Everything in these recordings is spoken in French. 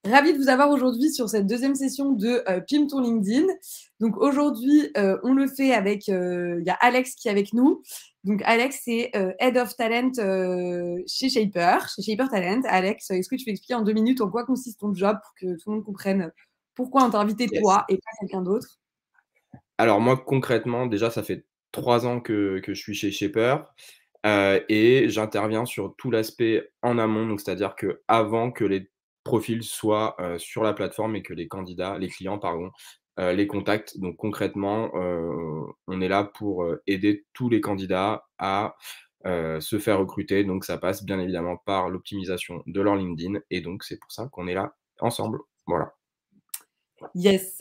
Ravie de vous avoir aujourd'hui sur cette deuxième session de Pim ton LinkedIn. Donc aujourd'hui, on le fait avec, il y a Alex qui est avec nous. Donc Alex, c'est Head of Talent chez Shaper Talent. Alex, est-ce que tu peux expliquer en 2 minutes en quoi consiste ton job pour que tout le monde comprenne pourquoi on t'a invité Yes. toi et pas quelqu'un d'autre? Alors moi, concrètement, déjà, ça fait 3 ans que je suis chez Shaper, et j'interviens sur tout l'aspect en amont. Donc c'est-à-dire qu'avant que les profils soient, sur la plateforme et que les clients pardon, les contactent. Donc concrètement, on est là pour, aider tous les candidats à, se faire recruter. Donc ça passe bien évidemment par l'optimisation de leur LinkedIn et donc c'est pour ça qu'on est là ensemble. Voilà. Yes.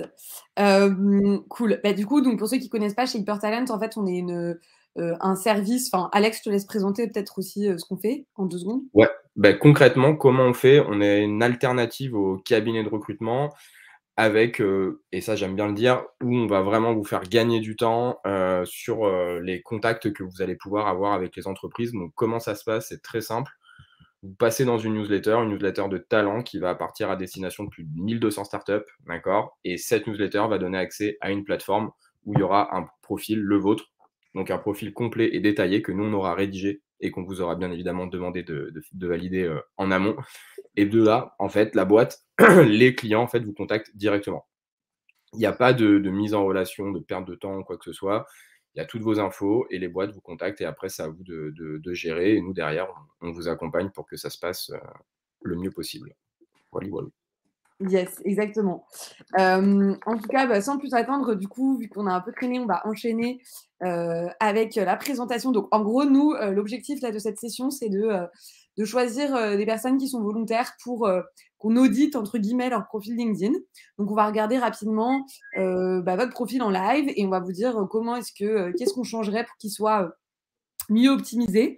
Cool. Bah, du coup, donc pour ceux qui connaissent pas, chez Hypertalent, en fait, on est un service. Enfin, Alex, je te laisse présenter peut-être aussi ce qu'on fait en 2 secondes. Ouais, concrètement, comment on fait? On est une alternative au cabinet de recrutement avec, et ça j'aime bien le dire, où on va vraiment vous faire gagner du temps, sur, les contacts que vous allez pouvoir avoir avec les entreprises. Donc comment ça se passe? C'est très simple. Vous passez dans une newsletter de talent qui va partir à destination de plus de 1200 startups, d'accord? Et cette newsletter va donner accès à une plateforme où il y aura un profil, le vôtre, donc un profil complet et détaillé que nous, on aura rédigé et qu'on vous aura bien évidemment demandé de valider, en amont. Et de là, en fait, la boîte, les clients, en fait, vous contactent directement. Il n'y a pas de mise en relation, de perte de temps ou quoi que ce soit. Il y a toutes vos infos et les boîtes vous contactent et après, c'est à vous de gérer. Et nous, derrière, on vous accompagne pour que ça se passe le mieux possible. Voilà, voilà. Yes, exactement. En tout cas, bah, sans plus attendre, du coup, vu qu'on a un peu traîné, on va enchaîner avec la présentation. Donc, en gros, nous, l'objectif là, de cette session, c'est de choisir des personnes qui sont volontaires pour qu'on audite, entre guillemets, leur profil LinkedIn. Donc, on va regarder rapidement votre profil en live et on va vous dire comment est-ce que, qu'est-ce qu'on changerait pour qu'il soit mieux optimisé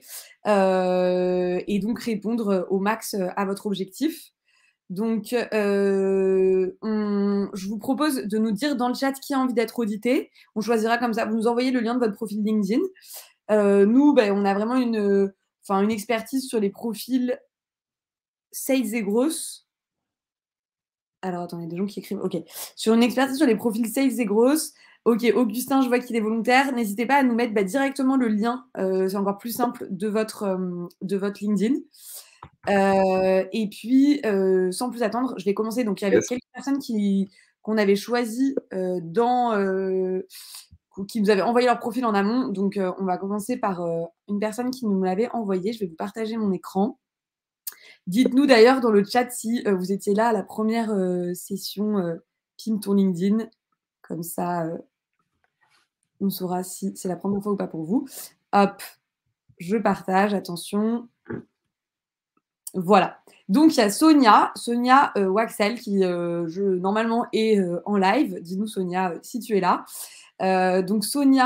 et donc répondre au max à votre objectif. Donc, je vous propose de nous dire dans le chat qui a envie d'être audité. On choisira comme ça. Vous nous envoyez le lien de votre profil LinkedIn. Nous, on a vraiment une expertise sur les profils sales et grosses. Alors, attendez, il y a des gens qui écrivent. OK. Sur une expertise sur les profils sales et grosses. OK, Augustin, je vois qu'il est volontaire. N'hésitez pas à nous mettre directement le lien. C'est encore plus simple de votre LinkedIn. Et puis, sans plus attendre, je vais commencer. Donc, il y avait Yes. quelques personnes qu'on avait choisies qui nous avaient envoyé leur profil en amont. Donc, on va commencer par une personne qui nous l'avait envoyé. Je vais vous partager mon écran. Dites-nous d'ailleurs dans le chat si vous étiez là à la première session Pim ton LinkedIn. Comme ça, on saura si c'est la première fois ou pas pour vous. Hop, je partage. Attention. Voilà. Donc, il y a Sonia Waxel, qui normalement est en live. Dis-nous, Sonia, si tu es là. Donc,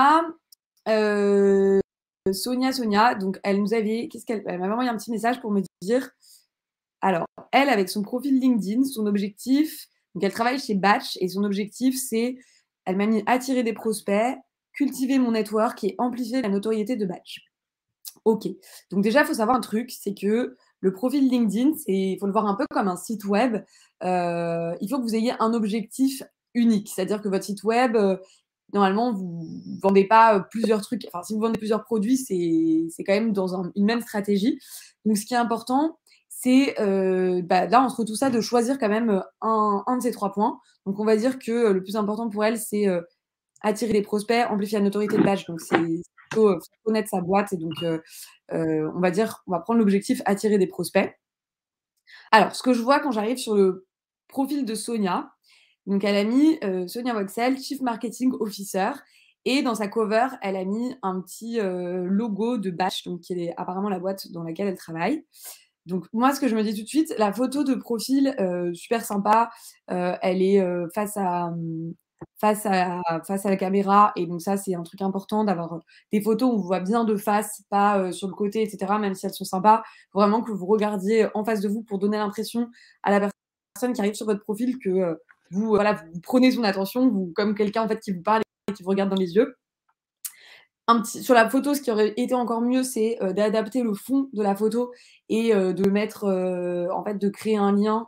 Sonia, donc elle nous avait, elle m'avait envoyé un petit message pour me dire, alors, elle, avec son profil LinkedIn, son objectif, donc elle travaille chez Batch et son objectif, c'est, elle m'a mis attirer des prospects, cultiver mon network et amplifier la notoriété de Batch. Ok. Donc déjà, il faut savoir un truc, c'est que le profil LinkedIn, il faut le voir un peu comme un site web. Il faut que vous ayez un objectif unique. C'est-à-dire que votre site web, normalement, vous ne vendez pas plusieurs trucs. Enfin, si vous vendez plusieurs produits, c'est quand même dans une même stratégie. Donc, ce qui est important, c'est là, entre tout ça, de choisir quand même un de ces 3 points. Donc, on va dire que le plus important pour elle, c'est attirer des prospects, amplifier la notoriété de Batch. Donc, c'est faut connaître sa boîte. Et donc, on va prendre l'objectif attirer des prospects. Alors, ce que je vois quand j'arrive sur le profil de Sonia, donc elle a mis Sonia Voxel, Chief Marketing Officer. Et dans sa cover, elle a mis un petit logo de Batch, donc qui est apparemment la boîte dans laquelle elle travaille. Donc moi, ce que je me dis tout de suite, la photo de profil, super sympa. Elle est face à la caméra. Et donc ça, c'est un truc important d'avoir des photos où on voit bien de face, pas sur le côté, etc. Même si elles sont sympas, vraiment que vous regardiez en face de vous pour donner l'impression à la personne qui arrive sur votre profil que vous prenez son attention, comme quelqu'un en fait qui vous parle et qui vous regarde dans les yeux. Sur la photo, ce qui aurait été encore mieux, c'est d'adapter le fond de la photo et de mettre, en fait, de créer un lien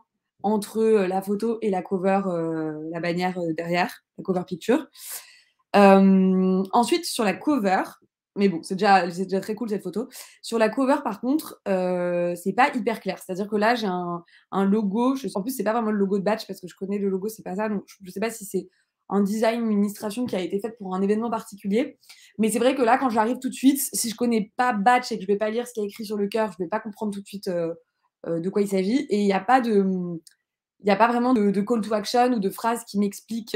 entre la photo et la cover, la bannière derrière, la cover picture. Ensuite, sur la cover, mais bon, c'est déjà très cool cette photo. Sur la cover, par contre, c'est pas hyper clair. C'est-à-dire que là, j'ai un logo. En plus, c'est pas vraiment le logo de Batch parce que je connais le logo, c'est pas ça. Donc, je sais pas si c'est un design ou une illustration qui a été faite pour un événement particulier. Mais c'est vrai que là, quand j'arrive tout de suite, si je connais pas Batch et que je vais pas lire ce qu'il y a écrit sur le cœur, je vais pas comprendre tout de suite de quoi il s'agit. Et il n'y a pas vraiment de call to action ou de phrase qui m'explique.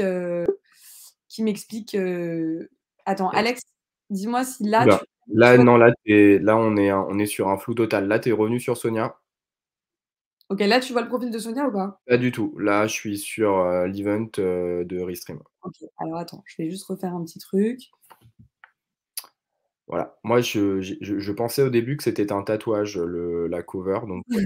Attends, Alex, dis-moi si là, Oula. tu Là, vois. non, là, on est sur un flou total. Là, tu es revenu sur Sonia? Ok, là, tu vois le profil de Sonia ou pas? Pas du tout. Là, je suis sur, l'event, de Restream. Ok, alors attends, je vais juste refaire un petit truc. Voilà. Moi, je pensais au début que c'était un tatouage, la cover, donc ouais.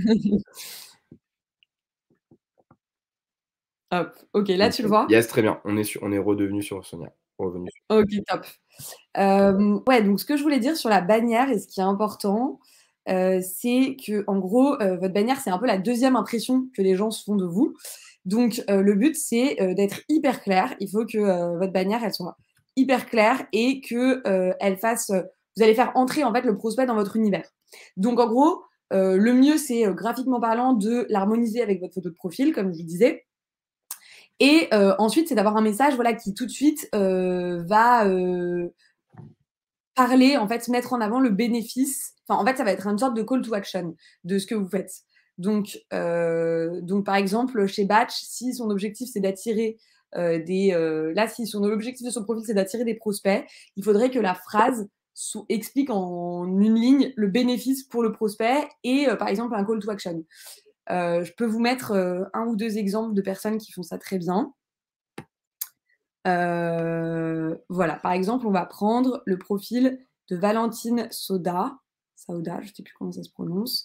Hop, ok, là, tu le Nickel. vois? Yes, très bien. On est redevenu sur Sonia. Revenu sur Ok, top. Ouais, donc ce que je voulais dire sur la bannière et ce qui est important, c'est que en gros, votre bannière, c'est un peu la deuxième impression que les gens se font de vous. Donc, le but, c'est d'être hyper clair. Il faut que votre bannière, elle soit hyper claire et que elle fasse. Vous allez faire entrer en fait le prospect dans votre univers. Donc, en gros, le mieux, c'est graphiquement parlant de l'harmoniser avec votre photo de profil, comme je vous disais. Et ensuite, c'est d'avoir un message voilà, qui tout de suite va parler, en fait, mettre en avant le bénéfice. Enfin, en fait, ça va être une sorte de call to action de ce que vous faites. Donc par exemple, chez Batch, si son objectif, c'est d'attirer si son objectif de son profil, c'est d'attirer des prospects, il faudrait que la phrase explique en une ligne le bénéfice pour le prospect et, par exemple, un call to action. Je peux vous mettre un ou deux exemples de personnes qui font ça très bien. Voilà, par exemple, on va prendre le profil de Valentine Sauda, je ne sais plus comment ça se prononce.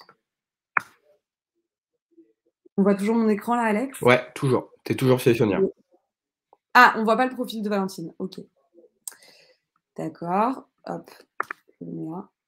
On voit toujours mon écran là, Alex? ouais, toujours. Tu es toujours chez Sonia. Ah, on voit pas le profil de Valentine. Ok. D'accord. Hop. Je le mets là.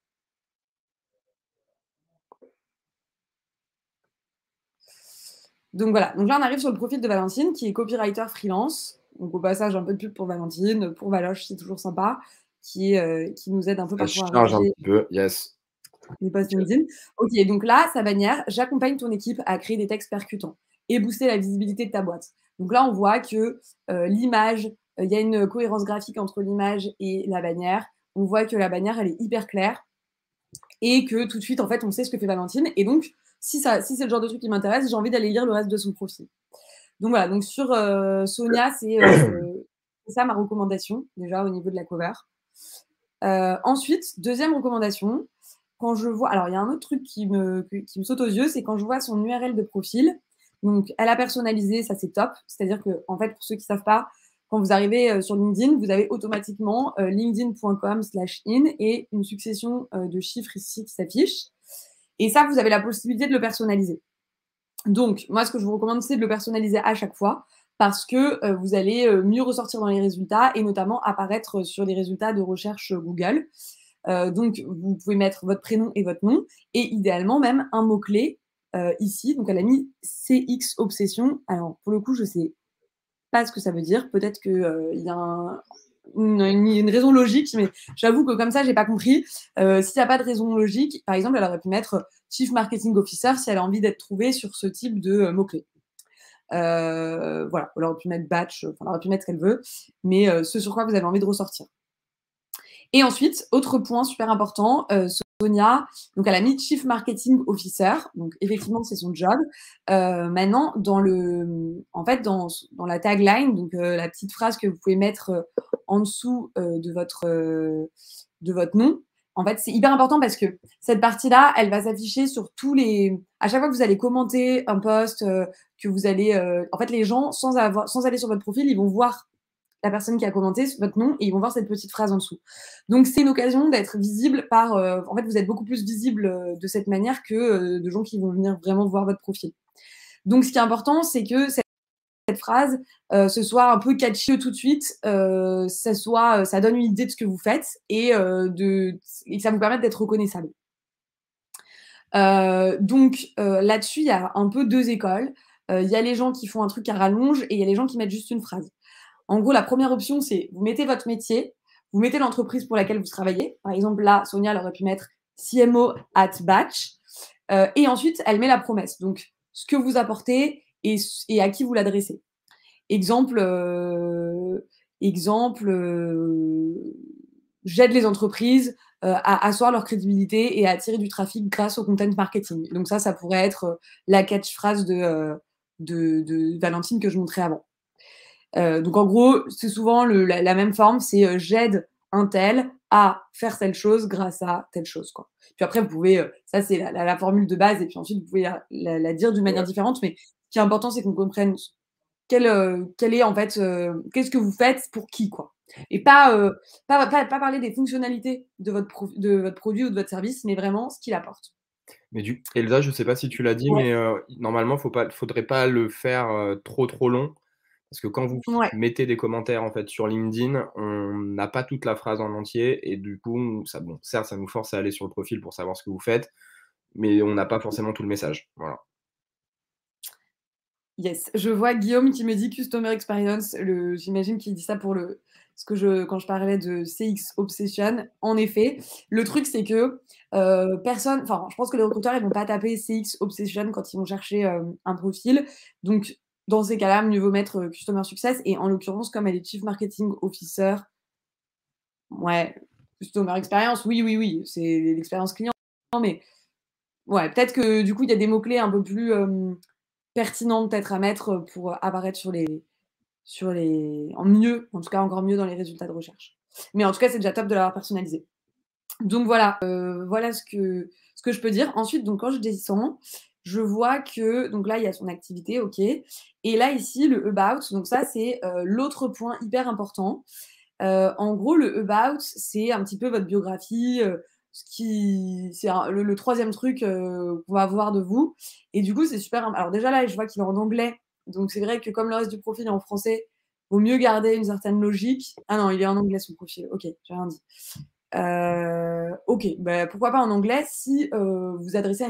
Donc voilà. Donc là, on arrive sur le profil de Valentine, qui est copywriter freelance. Donc au passage, un peu de pub pour Valentine, pour Valoche, c'est toujours sympa, qui nous aide un peu Ça parfois à charge un rédiger petit peu. Yes. les posts LinkedIn. Ok, donc là, sa bannière, j'accompagne ton équipe à créer des textes percutants et booster la visibilité de ta boîte. Donc là, on voit que l'image, il y a une cohérence graphique entre l'image et la bannière. On voit que la bannière, elle est hyper claire et que tout de suite, en fait, on sait ce que fait Valentine. Et donc, si c'est le genre de truc qui m'intéresse, j'ai envie d'aller lire le reste de son profil. Donc voilà, donc sur Sonia, c'est ça ma recommandation, déjà au niveau de la cover. Ensuite, deuxième recommandation, quand je vois. Alors, il y a un autre truc qui me saute aux yeux, c'est quand je vois son URL de profil. Donc, elle a personnalisé, ça c'est top. C'est-à-dire que, en fait, pour ceux qui ne savent pas, quand vous arrivez sur LinkedIn, vous avez automatiquement linkedin.com/in et une succession de chiffres ici qui s'affichent. Et ça, vous avez la possibilité de le personnaliser. Donc, moi, ce que je vous recommande, c'est de le personnaliser à chaque fois parce que vous allez mieux ressortir dans les résultats et notamment apparaître sur les résultats de recherche Google. Donc, vous pouvez mettre votre prénom et votre nom et idéalement même un mot-clé ici. Donc, elle a mis CX Obsession. Alors, pour le coup, je ne sais pas ce que ça veut dire. Peut-être qu'il y a une raison logique, mais j'avoue que comme ça, j'ai pas compris. S'il n'y a pas de raison logique, par exemple, elle aurait pu mettre Chief Marketing Officer si elle a envie d'être trouvée sur ce type de mots-clés. Voilà, elle aurait pu mettre batch, elle aurait pu mettre ce qu'elle veut, mais ce sur quoi vous avez envie de ressortir. Et ensuite, autre point super important, Sonia, donc elle a mis Chief Marketing Officer, donc effectivement c'est son job. Maintenant, dans la tagline, donc la petite phrase que vous pouvez mettre en dessous de votre nom, en fait c'est hyper important parce que cette partie-là, elle va s'afficher sur à chaque fois que vous allez commenter un post, que vous allez, en fait les gens sans aller sur votre profil, ils vont voir la personne qui a commenté votre nom et ils vont voir cette petite phrase en dessous. Donc c'est une occasion d'être visible en fait, vous êtes beaucoup plus visible de cette manière que de gens qui vont venir vraiment voir votre profil. Donc ce qui est important, c'est que cette phrase, ce soit un peu catchy tout de suite, ça donne une idée de ce que vous faites et que ça vous permette d'être reconnaissable. Donc là-dessus, il y a un peu deux écoles. Il y a les gens qui font un truc à rallonge et il y a les gens qui mettent juste une phrase. En gros, la première option, c'est vous mettez votre métier, vous mettez l'entreprise pour laquelle vous travaillez. Par exemple, là, Sonia, elle aurait pu mettre CMO at Batch. Et ensuite, elle met la promesse. Donc, ce que vous apportez et à qui vous l'adressez. Exemple, j'aide les entreprises à asseoir leur crédibilité et à attirer du trafic grâce au content marketing. Donc ça pourrait être la catchphrase de Valentine que je montrais avant. Donc en gros, c'est souvent la même forme, c'est j'aide un tel à faire telle chose grâce à telle chose, quoi. Puis après, vous pouvez, ça c'est la formule de base, et puis ensuite vous pouvez la dire d'une manière différente, mais ce qui est important, c'est qu'on comprenne quel est en fait, qu'est-ce que vous faites pour qui, quoi. Et pas parler des fonctionnalités de votre produit ou de votre service, mais vraiment ce qu'il apporte. Mais Elsa, je sais pas si tu l'as dit, Ouais. mais normalement, faudrait pas le faire, trop long. Parce que quand vous Ouais. mettez des commentaires, en fait, sur LinkedIn, on n'a pas toute la phrase en entier et du coup, certes, ça nous force à aller sur le profil pour savoir ce que vous faites, mais on n'a pas forcément tout le message. Voilà. Yes, je vois Guillaume qui me dit Customer Experience. J'imagine qu'il dit ça pour quand je parlais de CX Obsession. En effet, le truc, c'est que je pense que les recruteurs, ils vont pas taper CX Obsession quand ils vont chercher un profil. Donc, dans ces cas-là, mieux vaut mettre Customer Success. Et en l'occurrence, comme elle est Chief Marketing Officer, ouais, Customer Experience, oui, c'est l'expérience client. Mais ouais, peut-être que du coup, il y a des mots-clés un peu plus pertinent peut-être à mettre pour apparaître en tout cas encore mieux dans les résultats de recherche. Mais en tout cas, c'est déjà top de l'avoir personnalisé. Donc voilà, voilà ce que je peux dire. Ensuite, donc quand je descends, je vois que donc là, il y a son activité, OK. Et là, ici, le about, donc ça, c'est l'autre point hyper important. En gros, le about, c'est un petit peu votre biographie, c'est le troisième truc qu'on va voir de vous. Et du coup, c'est super. Alors déjà là, je vois qu'il est en anglais. Donc c'est vrai que comme le reste du profil est en français, vaut mieux garder une certaine logique. Ah non, il est en anglais son profil. Ok, j'ai rien dit. Ok, bah, pourquoi pas en anglais si vous adressez à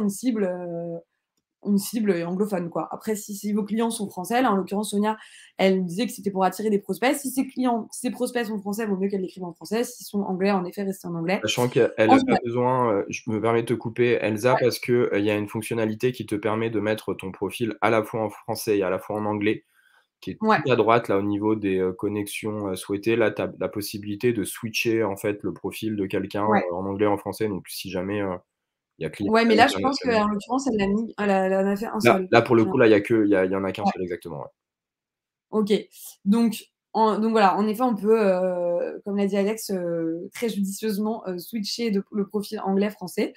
une cible anglophone, quoi. Après, si vos clients sont français, là, en l'occurrence, Sonia, elle disait que c'était pour attirer des prospects. Si ses prospects sont français, il vaut mieux qu'elle l'écrive en français. S'ils sont anglais, en effet, restez en anglais. Sachant qu'elle a Ensuite, pas besoin, je me permets de te couper Elsa, ouais, parce que, il y a une fonctionnalité qui te permet de mettre ton profil à la fois en français et à la fois en anglais, qui est ouais, tout à droite, là, au niveau des, connexions, souhaitées. Là, tu as la possibilité de switcher, en fait, le profil de quelqu'un, ouais. en anglais, en français. Donc si jamais, il y a Ouais, mais clientèle là, je pense internationale. qu'en l'occurrence, elle en a fait un seul. Là, pour le coup, là, il y en a qu'un Ouais. seul exactement, ouais. OK. Donc voilà, en effet, on peut, comme l'a dit Alex, très judicieusement, switcher le profil anglais-français.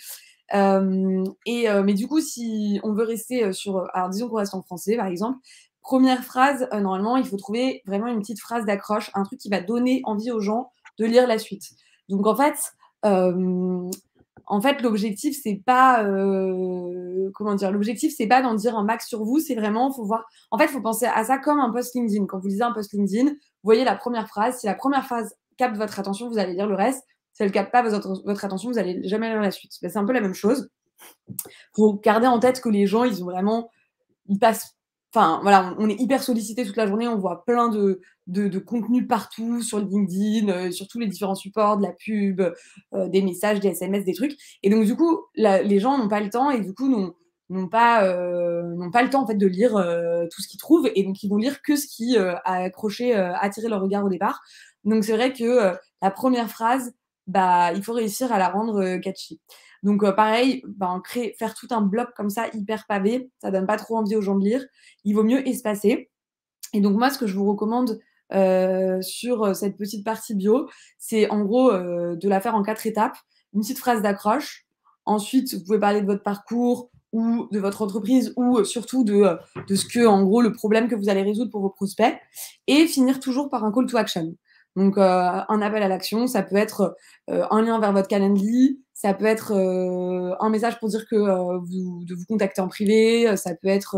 Mais du coup, si on veut rester, alors disons qu'on reste en français, par exemple. Première phrase, normalement, il faut trouver vraiment une petite phrase d'accroche, un truc qui va donner envie aux gens de lire la suite. Donc hem, en fait, l'objectif, c'est pas, comment dire? L'objectif, c'est pas d'en dire un max sur vous, c'est vraiment, faut voir en fait, il faut penser à ça comme un post LinkedIn. Quand vous lisez un post LinkedIn, vous voyez la première phrase. Si la première phrase capte votre attention, vous allez lire le reste. Si elle ne capte pas votre attention, vous allez jamais lire la suite. Ben, c'est un peu la même chose. Faut garder en tête que les gens, ils passent enfin, voilà, on est hyper sollicité toute la journée, on voit plein de contenus partout sur LinkedIn, sur tous les différents supports, de la pub, des messages, des SMS, des trucs. Et donc du coup, les gens n'ont pas le temps et du coup n'ont pas le temps en fait de lire tout ce qu'ils trouvent, et donc ils vont lire que ce qui a accroché, attiré leur regard au départ. Donc c'est vrai que la première phrase, bah, il faut réussir à la rendre catchy. Donc pareil, ben, faire tout un bloc comme ça hyper pavé, ça donne pas trop envie aux gens de lire. Il vaut mieux espacer. Et donc moi, ce que je vous recommande sur cette petite partie bio, c'est en gros de la faire en 4 étapes. Une petite phrase d'accroche. Ensuite, vous pouvez parler de votre parcours ou de votre entreprise, ou surtout de ce que, en gros, le problème que vous allez résoudre pour vos prospects. Et finir toujours par un call to action. Donc un appel à l'action, ça peut être un lien vers votre Calendly, ça peut être un message pour dire que de vous contacter en privé, ça peut être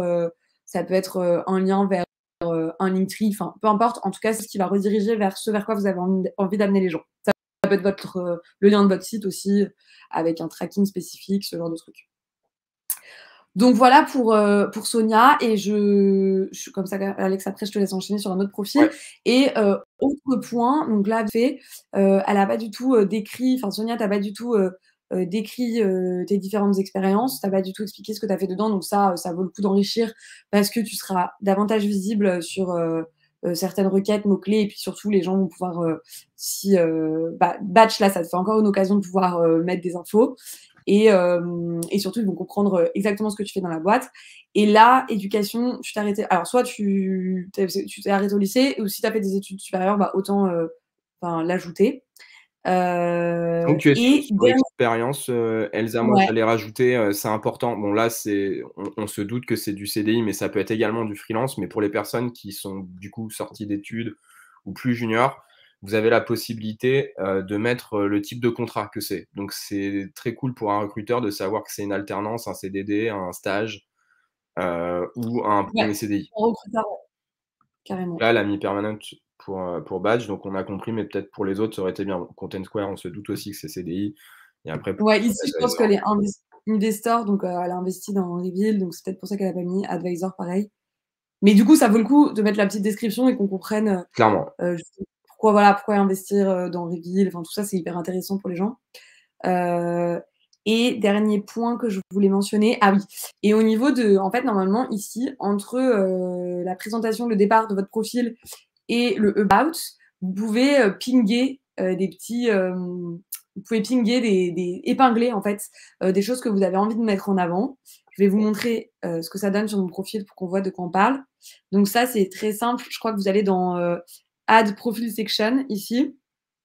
un lien vers un Linktree, enfin peu importe. En tout cas, c'est ce qui va rediriger vers ce vers quoi vous avez envie d'amener les gens. Ça peut être le lien de votre site aussi, avec un tracking spécifique, ce genre de truc. Donc voilà pour Sonia et je suis comme ça, Alex, après je te laisse enchaîner sur un autre profil Ouais. et autre point, donc là, fait, elle a pas du tout, décrit enfin Sonia, tu as pas du tout, décrit, tes différentes expériences. Tu as pas du tout expliqué ce que tu as fait dedans, donc ça vaut le coup d'enrichir parce que tu seras davantage visible sur, certaines requêtes, mots-clés et puis surtout les gens vont pouvoir, si, Batch là, ça te fait encore une occasion de pouvoir, mettre des infos et surtout ils vont comprendre, exactement ce que tu fais dans la boîte et là, éducation, tu t'es arrêtée alors soit tu t'es arrêtée au lycée ou si tu as fait des études supérieures, autant, enfin l'ajouter. Donc tu es Et sur dernier expérience, Elsa, moi ouais, j'allais rajouter, c'est important. Bon là, on se doute que c'est du CDI, mais ça peut être également du freelance. Mais pour les personnes qui sont du coup sorties d'études ou plus juniors, vous avez la possibilité, de mettre, le type de contrat que c'est. Donc c'est très cool pour un recruteur de savoir que c'est une alternance, un CDD, un stage, ou un ouais, 1er CDI. en recruteur, ouais, carrément. Là, elle a mis permanent pour Badge, donc on a compris, mais peut-être pour les autres, ça aurait été bien. Content Square, on se doute aussi que c'est CDI et après pour Ouais, ici, je pense Advisor. qu'elle est investor, donc elle a investi dans Reveal, donc c'est peut-être pour ça qu'elle a pas mis advisor pareil. Mais du coup, ça vaut le coup de mettre la petite description et qu'on comprenne, Clairement. pourquoi voilà, pourquoi investir, dans Reveal, enfin tout ça, c'est hyper intéressant pour les gens. Heu et dernier point que je voulais mentionner ah oui et au niveau de en fait, normalement ici, entre, la présentation, le départ de votre profil et le about, vous pouvez, pinguer, des petits, vous pouvez pinguer des épingler en fait, des choses que vous avez envie de mettre en avant. Je vais vous montrer, ce que ça donne sur mon profil pour qu'on voit de quoi on parle. Donc ça, c'est très simple. Je crois que vous allez dans, add profile section ici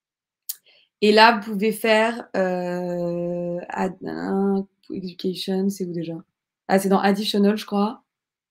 et là, vous pouvez faire, add education, c'est où déjà? Ah, c'est dans additional, je crois.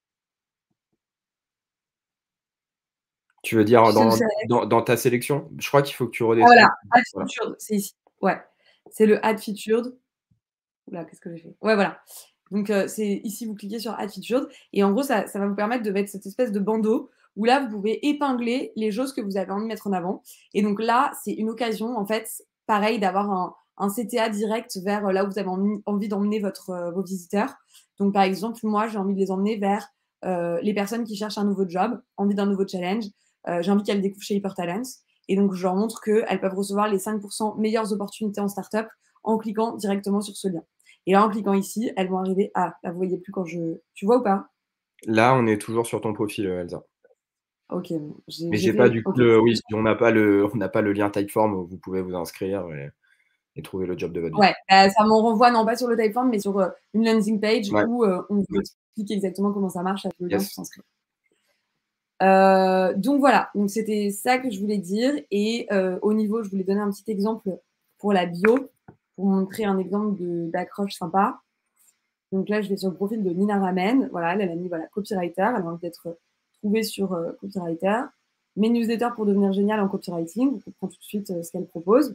Tu veux dire Tu sais où c'est, Alex? dans ta sélection? Je crois qu'il faut que tu Ah voilà, redescendes. add Voilà. featured, c'est ici. Ouais, c'est le add featured. Ouh là, qu'est-ce que j'ai fait? Ouais, voilà. Donc c'est ici, vous cliquez sur add featured et en gros, ça va vous permettre de mettre cette espèce de bandeau où là, vous pouvez épingler les choses que vous avez envie de mettre en avant et donc là, c'est une occasion, en fait, pareil, d'avoir un CTA direct vers, là où vous avez envie d'emmener vos visiteurs. Donc par exemple, moi, j'ai envie de les emmener vers, les personnes qui cherchent un nouveau job, envie d'un nouveau challenge, j'ai envie qu'elles découvrent chez Hyper Talents et donc je leur montre qu'elles peuvent recevoir les 5 meilleures opportunités en startup en cliquant directement sur ce lien. Et là, en cliquant ici, elles vont arriver à là, vous voyez plus quand je tu vois ou pas? Là, on est toujours sur ton profil, Elsa. OK, bon, Mais j'ai j'ai pas fait du coup OK. le oui, on n'a pas le lien Typeform où vous pouvez vous inscrire et trouver le job de votre vie. Ouais, ça m'en renvoie non pas sur le Typeform, mais sur, une landing page Ouais, où, on vous explique exactement comment ça marche avec le lien pour yes. s'inscrire. Donc voilà, donc c'était ça que je voulais dire et au niveau je voulais donner un petit exemple pour la bio, pour montrer un exemple d'accroche sympa. Donc là, je vais sur le profil de Nina Ramen. Voilà, elle a mis voilà, copywriter. Elle a envie d'être trouvée sur copywriter. Mes newsletters pour devenir génial en copywriting. On comprend tout de suite ce qu'elle propose.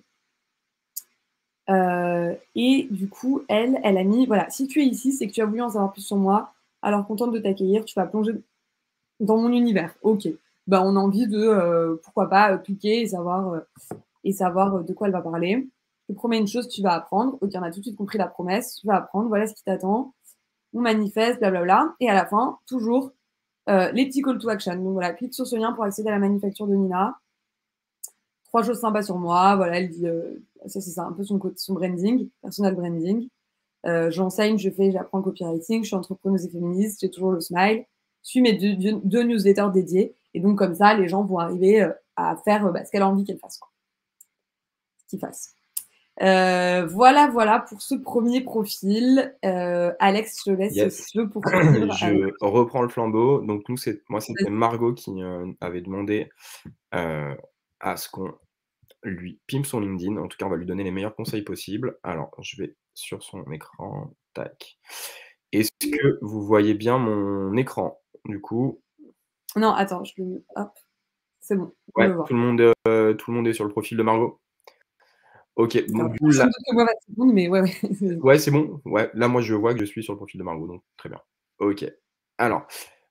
Et du coup, elle a mis voilà, si tu es ici, c'est que tu as voulu en savoir plus sur moi. Alors, contente de t'accueillir. Tu vas plonger dans mon univers. Ok. Ben, on a envie de, pourquoi pas, cliquer et savoir de quoi elle va parler. Je te promets une chose, tu vas apprendre. Ok, on a tout de suite compris la promesse. Tu vas apprendre. Voilà ce qui t'attend. On manifeste, blablabla. Et à la fin, toujours les petits call to action. Donc voilà, clique sur ce lien pour accéder à la manufacture de Nina. 3 choses sympas sur moi. Voilà, elle dit, ça c'est ça, un peu son branding, personal branding. J'enseigne, j'apprends le copywriting, je suis entrepreneuse et féministe, j'ai toujours le smile. Suis mes deux newsletters dédiés. Et donc comme ça, les gens vont arriver à faire ce qu'elle a envie qu'elle fasse. Quoi. Qu'ils fassent. Voilà pour ce premier profil. Alex, je te laisse si Yes. tu veux poursuivre. Je reprends le flambeau. Donc nous, c'était Margot qui, avait demandé, à ce qu'on lui pimpe son LinkedIn. En tout cas, on va lui donner les meilleurs conseils possibles. Alors, je vais sur son écran. Tac. Est-ce que vous voyez bien mon écran, du coup? Non, attends, je le hop, c'est bon, on Ouais, le voit. tout le monde est sur le profil de Margot? OK, D'accord. donc du coup, Sans là doute que moi va te répondre, mais ouais, ouais. ouais, c'est bon? Ouais, là, moi, je vois que je suis sur le profil de Margot, donc très bien. OK. Alors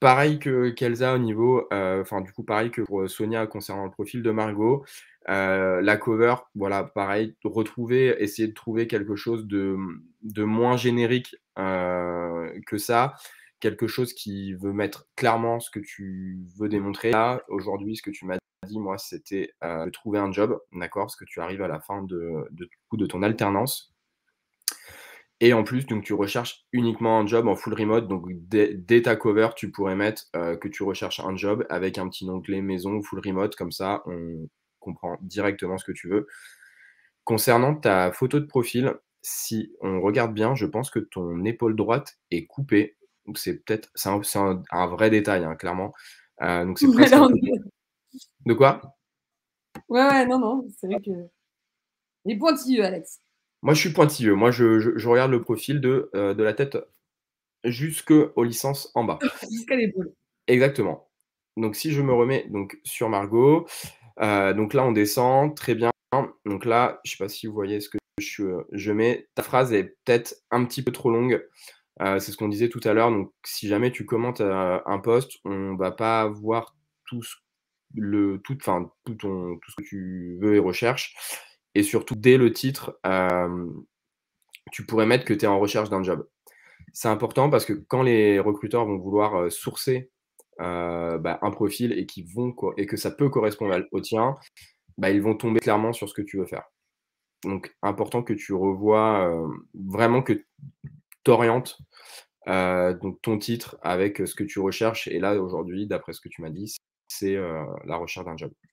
pareil qu'Elsa au niveau, enfin, du coup, pareil que pour Sonia concernant le profil de Margot. La cover, voilà, pareil, essayer de trouver quelque chose de moins générique, que ça. Quelque chose qui veut mettre clairement ce que tu veux démontrer. Là, aujourd'hui, ce que tu m'as dit, moi, c'était, de trouver un job, d'accord? Parce que tu arrives à la fin de ton alternance. Et en plus, donc tu recherches uniquement un job en full remote. Donc dès ta cover, tu pourrais mettre, que tu recherches un job avec un petit onglet maison ou full remote. Comme ça, on comprend directement ce que tu veux. Concernant ta photo de profil, si on regarde bien, je pense que ton épaule droite est coupée. Donc c'est un vrai détail, hein, clairement. Donc c'est Ouais, presque là, un on peu est de quoi? ouais, ouais, non, non, c'est vrai que il est pointilleux, Alex. Moi, je suis pointilleux. Moi, je regarde le profil de la tête jusqu'aux licences en bas. Jusqu'à l'épaule. Exactement. Donc si je me remets donc sur Margot, donc là on descend, très bien. Donc là, je sais pas si vous voyez ce que je mets. Ta phrase est peut-être un petit peu trop longue. C'est ce qu'on disait tout à l'heure. Donc si jamais tu commentes, un post, on va pas voir tout ce enfin tout ce que tu veux et recherches. Et surtout dès le titre, tu pourrais mettre que tu es en recherche d'un job. C'est important parce que quand les recruteurs vont vouloir, sourcer, un profil et que ça peut correspondre au tien, ils vont tomber clairement sur ce que tu veux faire. Donc important que tu revoies, vraiment que tu orientes, donc ton titre avec, ce que tu recherches et là aujourd'hui, d'après ce que tu m'as dit, c'est, la recherche d'un job.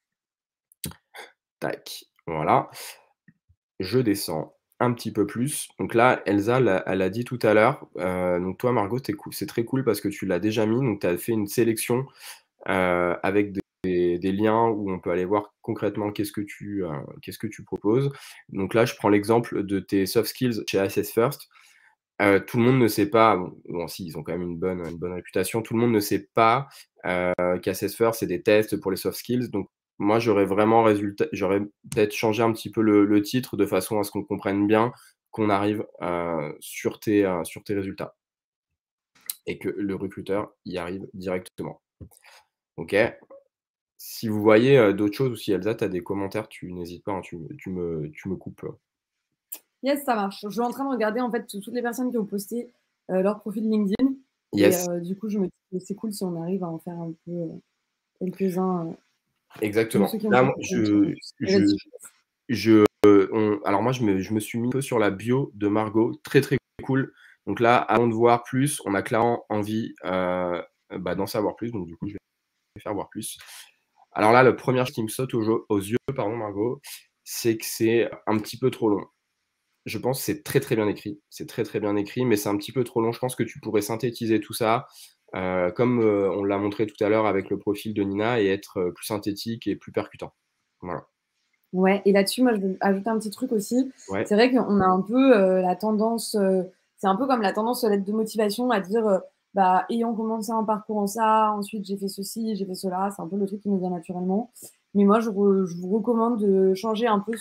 Tac, voilà. Je descends un petit peu plus. Donc là, Elsa, elle a dit tout à l'heure, donc toi, Margot, c'est très cool parce que tu l'as déjà mis. Donc tu as fait une sélection, avec des liens où on peut aller voir concrètement qu'est-ce que tu proposes. Donc là, je prends l'exemple de tes soft skills chez Assess First. Tout le monde ne sait pas, bon si, ils ont quand même une bonne réputation. Tout le monde ne sait pas, qu'Assess First, c'est des tests pour les soft skills. Donc moi, j'aurais peut-être changé un petit peu le titre de façon à ce qu'on comprenne bien qu'on arrive, sur tes résultats et que le recruteur y arrive directement. OK? Si vous voyez, d'autres choses ou si Elsa, tu as des commentaires, tu n'hésites pas, hein, tu me coupes. Yes, ça marche. Je suis en train de regarder en fait toutes les personnes qui ont posté leur profil LinkedIn et Yes, du coup je me dis que c'est cool si on arrive à en faire un peu quelques-uns de exactement. ceux qui ont Là, posté moi, je je Vas-y. je alors moi, je me suis mis un peu sur la bio de Margot, très, très cool. Donc là, avant de voir plus, on a clairement envie, d'en savoir plus. Donc du coup, je vais faire voir plus. Alors là, la première chose qui me saute aux yeux, pardon, Margot, c'est que c'est un petit peu trop long. Je pense que c'est très, très bien écrit. C'est très, très bien écrit, mais c'est un petit peu trop long. Je pense que tu pourrais synthétiser tout ça, comme, on l'a montré tout à l'heure avec le profil de Nina et être, plus synthétique et plus percutant. Voilà. Ouais, et là-dessus, moi, je veux ajouter un petit truc aussi. Ouais, C'est vrai qu'on a un peu la tendance, c'est un peu comme la tendance lettre de motivation à dire, ayant commencé un parcours en ça, ensuite j'ai fait ceci, j'ai fait cela. C'est un peu le truc qui nous vient naturellement. Mais moi, je vous recommande de changer un peu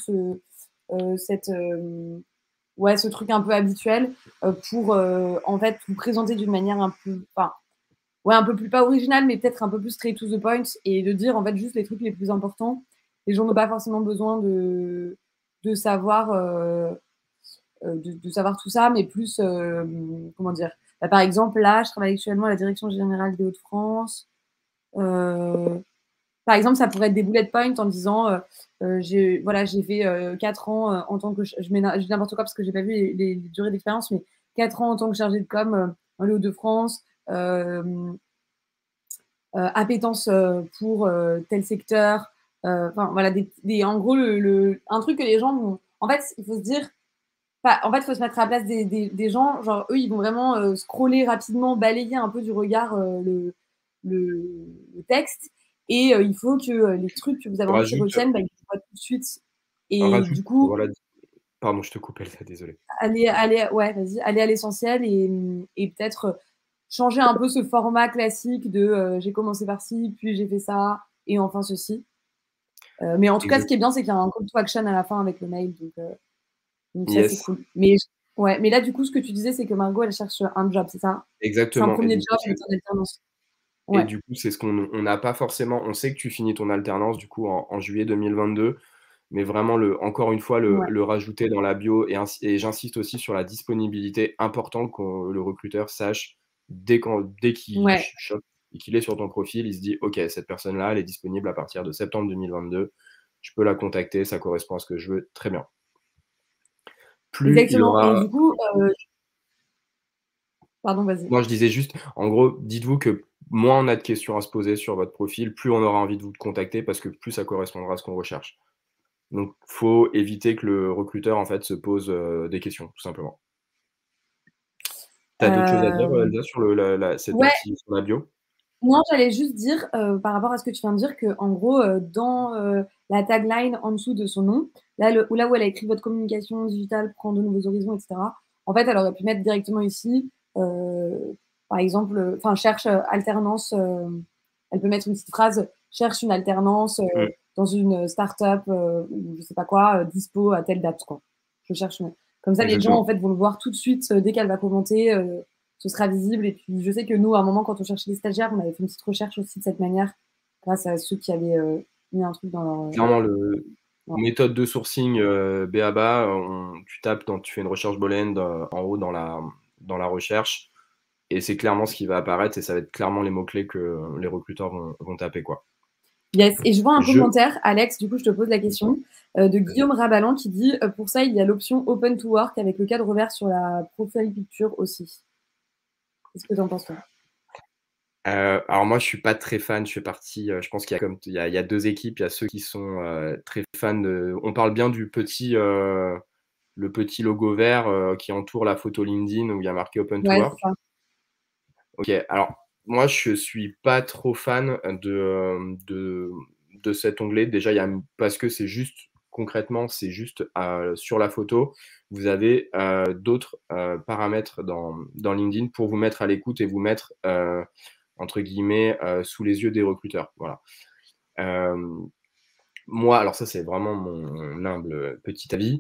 ce truc un peu habituel pour en fait vous présenter d'une manière un peu, enfin, ouais, un peu plus pas original, mais peut-être un peu plus straight to the point et de dire en fait juste les trucs les plus importants. Les gens n'ont pas forcément besoin de savoir de savoir tout ça, mais plus comment dire. Par exemple, là, je travaille actuellement à la Direction générale des Hauts-de-France. Euh, Par exemple, ça pourrait être des bullet points en disant j'ai fait 4 ans en tant que. Je mets n'importe quoi parce que j'ai pas vu les durées d'expérience, mais 4 ans en tant que chargé de com dans les Hauts-de-France. Appétence pour tel secteur. Enfin, voilà, en gros, un truc que les gens vont. En fait, il faut se dire. En fait, il faut se mettre à la place des gens. Genre, eux, ils vont vraiment scroller rapidement, balayer un peu du regard le texte. Et il faut que les trucs que vous avez envie qu'ils rajoute retiennent, ils le voient tout de suite. Et rajoute du coup, voilà, pardon, je te coupe Elsa, désolé. ouais, vas-y, aller à l'essentiel et peut-être changer un peu ce format classique de j'ai commencé par ci, puis j'ai fait ça, et enfin ceci. Mais en tout cas, ce Exact qui est bien, c'est qu'il y a un call to action à la fin avec le mail, donc ça, c'est yes, cool. Mais là, du coup, ce que tu disais, c'est que Margot, elle cherche un job, c'est ça? C'est un exactement et premier donc job, elle est en alternance. Et Ouais, du coup, c'est ce qu'on on n'a pas forcément. On sait que tu finis ton alternance du coup en juillet 2022, mais vraiment encore une fois ouais, le rajouter dans la bio et j'insiste aussi sur la disponibilité, important que le recruteur sache dès qu'il ouais. chope et qu'il est sur ton profil, il se dit: «OK, cette personne-là, elle est disponible à partir de septembre 2022, je peux la contacter, ça correspond à ce que je veux». Très bien. Plus il Exactement. Et aura du coup, pardon, vas-y. Moi, je disais juste, en gros, dites-vous que moins on a de questions à se poser sur votre profil, plus on aura envie de vous contacter parce que plus ça correspondra à ce qu'on recherche. Donc, faut éviter que le recruteur, en fait, se pose, des questions, tout simplement. Tu as d'autres choses à dire, Euh, Elsa, sur le la la cette ouais, partie sur la bio? non, j'allais juste dire, par rapport à ce que tu viens de dire, que en gros, dans la tagline en dessous de son nom, là où elle a écrit votre communication digitale prend de nouveaux horizons, etc. En fait, elle aurait pu mettre directement ici, par exemple, enfin, cherche alternance. Elle peut mettre une petite phrase, cherche une alternance Mmh, dans une start-up ou je sais pas quoi, dispo à telle date, quoi. Je cherche une... Comme ça, les gens en exactement. fait vont le voir tout de suite dès qu'elle va commenter. Ce sera visible. Et puis, je sais que nous, à un moment, quand on cherchait des stagiaires, on avait fait une petite recherche aussi de cette manière, grâce à ceux qui avaient mis un truc dans leur. Clairement, le Dans- méthode de sourcing, b.a.-ba, tu fais une recherche booléenne en haut dans la recherche et c'est clairement ce qui va apparaître et ça va être clairement les mots-clés que les recruteurs vont taper, quoi. Yes. Et je vois un Je commentaire, Alex, du coup, je te pose la question, de Guillaume Rabalan qui dit pour ça, il y a l'option Open to Work avec le cadre vert sur la profile picture aussi. Qu'est-ce que tu en penses, toi? Alors moi, je suis pas très fan. Je fais partie, je pense qu'il y a il y a 2 équipes. Il y a ceux qui sont, très fans de on parle bien du petit, le petit logo vert, qui entoure la photo LinkedIn où il y a marqué Open to Ouais, c'est Work. ça. OK, alors moi, je suis pas trop fan de cet onglet. Déjà, parce que c'est juste concrètement, c'est juste, sur la photo, vous avez, d'autres, paramètres dans LinkedIn pour vous mettre à l'écoute et vous mettre, entre guillemets, «sous les yeux des recruteurs». Voilà. Hem, Moi, alors ça, c'est vraiment mon humble, petit avis.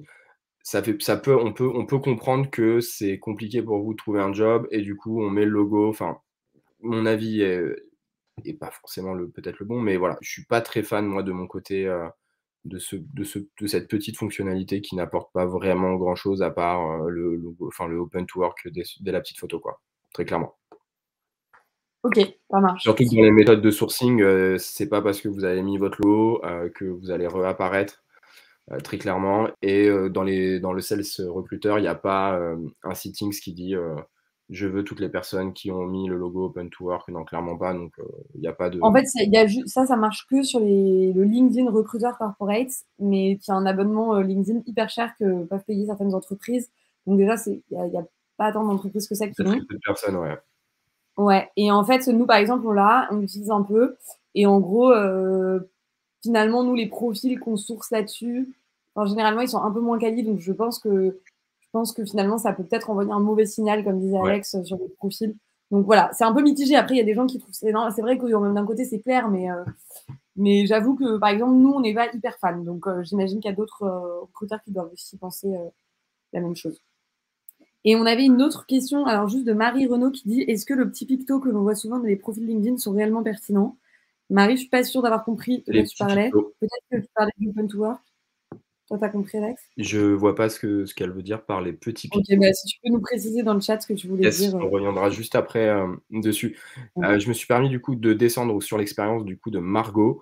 On peut comprendre que c'est compliqué pour vous de trouver un job et du coup, on met le logo. Enfin, mon avis est pas forcément peut-être le bon, mais voilà, je suis pas très fan, moi, de mon côté, de cette petite fonctionnalité qui n'apporte pas vraiment grand-chose à part, le logo, enfin le open to work dès la petite photo, quoi, très clairement. Ok, ça marche. Surtout que dans les méthodes de sourcing, c'est pas parce que vous avez mis votre logo, que vous allez réapparaître, très clairement et dans le sales recruteur, il y a pas, un settings qui dit, «Je veux toutes les personnes qui ont mis le logo open to work». Non, clairement pas, donc il y a pas En de fait, il y a ça marche que sur le LinkedIn Recruiter Corporate, mais tu as un abonnement LinkedIn hyper cher que peuvent payer certaines entreprises. Donc déjà, y a pas tant d'entreprises que ça qui il y a très l'ont. peu de personnes, ouais. Ouais. Et en fait, nous, par exemple, on l'utilise un peu. Et en gros, finalement, nous, les profils qu'on source là-dessus, enfin, généralement, ils sont un peu moins quali. Donc je pense que finalement, ça peut peut-être envoyer un mauvais signal, comme disait Ouais, Alex, sur les profils. Donc voilà, c'est un peu mitigé. Après, il y a des gens qui trouvent c'est vrai que même d'un côté, c'est clair, mais j'avoue que, par exemple, nous, on n'est pas hyper fans. Donc, j'imagine qu'il y a d'autres recruteurs qui doivent aussi penser la même chose. Et on avait une autre question, alors juste de Marie Renaud qui dit est-ce que le petit picto que l'on voit souvent dans les profils LinkedIn sont réellement pertinents? Marie, je suis pas sûre d'avoir compris de quoi les tu petits parlais. pictos. Peut-être que tu parlais du open to work. Toi, t'as compris, Alex? Je vois pas ce qu'elle veut dire par les petits Ok, pictos. bah, si tu peux nous préciser dans le chat ce que tu voulais Yes, dire. on reviendra juste après, dessus. Ouais. Je me suis permis du coup de descendre sur l'expérience du coup de Margot,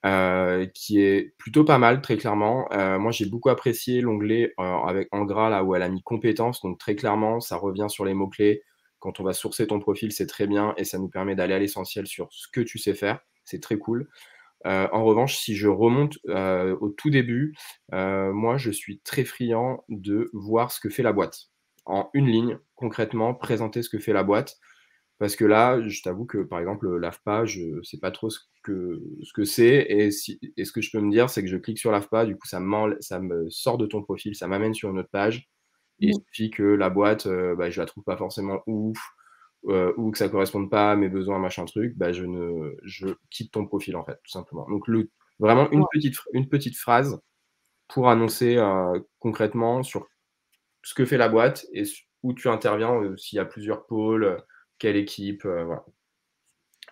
qui est plutôt pas mal, très clairement. Moi, j'ai beaucoup apprécié l'onglet, avec en gras là où elle a mis compétences, donc très clairement, ça revient sur les mots-clés. Quand on va sourcer ton profil, c'est très bien et ça nous permet d'aller à l'essentiel sur ce que tu sais faire. C'est très cool. En revanche, si je remonte, au tout début, moi, je suis très friand de voir ce que fait la boîte. En une ligne, concrètement, présenter ce que fait la boîte. Parce que là, je t'avoue que, par exemple, l'AFPA, je sais pas trop ce que c'est et ce que je peux me dire, c'est que je clique sur l'AFPA, du coup, ça me sort de ton profil, ça m'amène sur une autre page et il Mm. suffit que la boîte, bah, je la trouve pas forcément ouf, ou que ça corresponde pas à mes besoins, machin truc, bah, je quitte ton profil, en fait, tout simplement. Donc vraiment Ouais. une petite phrase pour annoncer, concrètement sur ce que fait la boîte et où tu interviens, s'il y a plusieurs pôles, quelle équipe, voilà.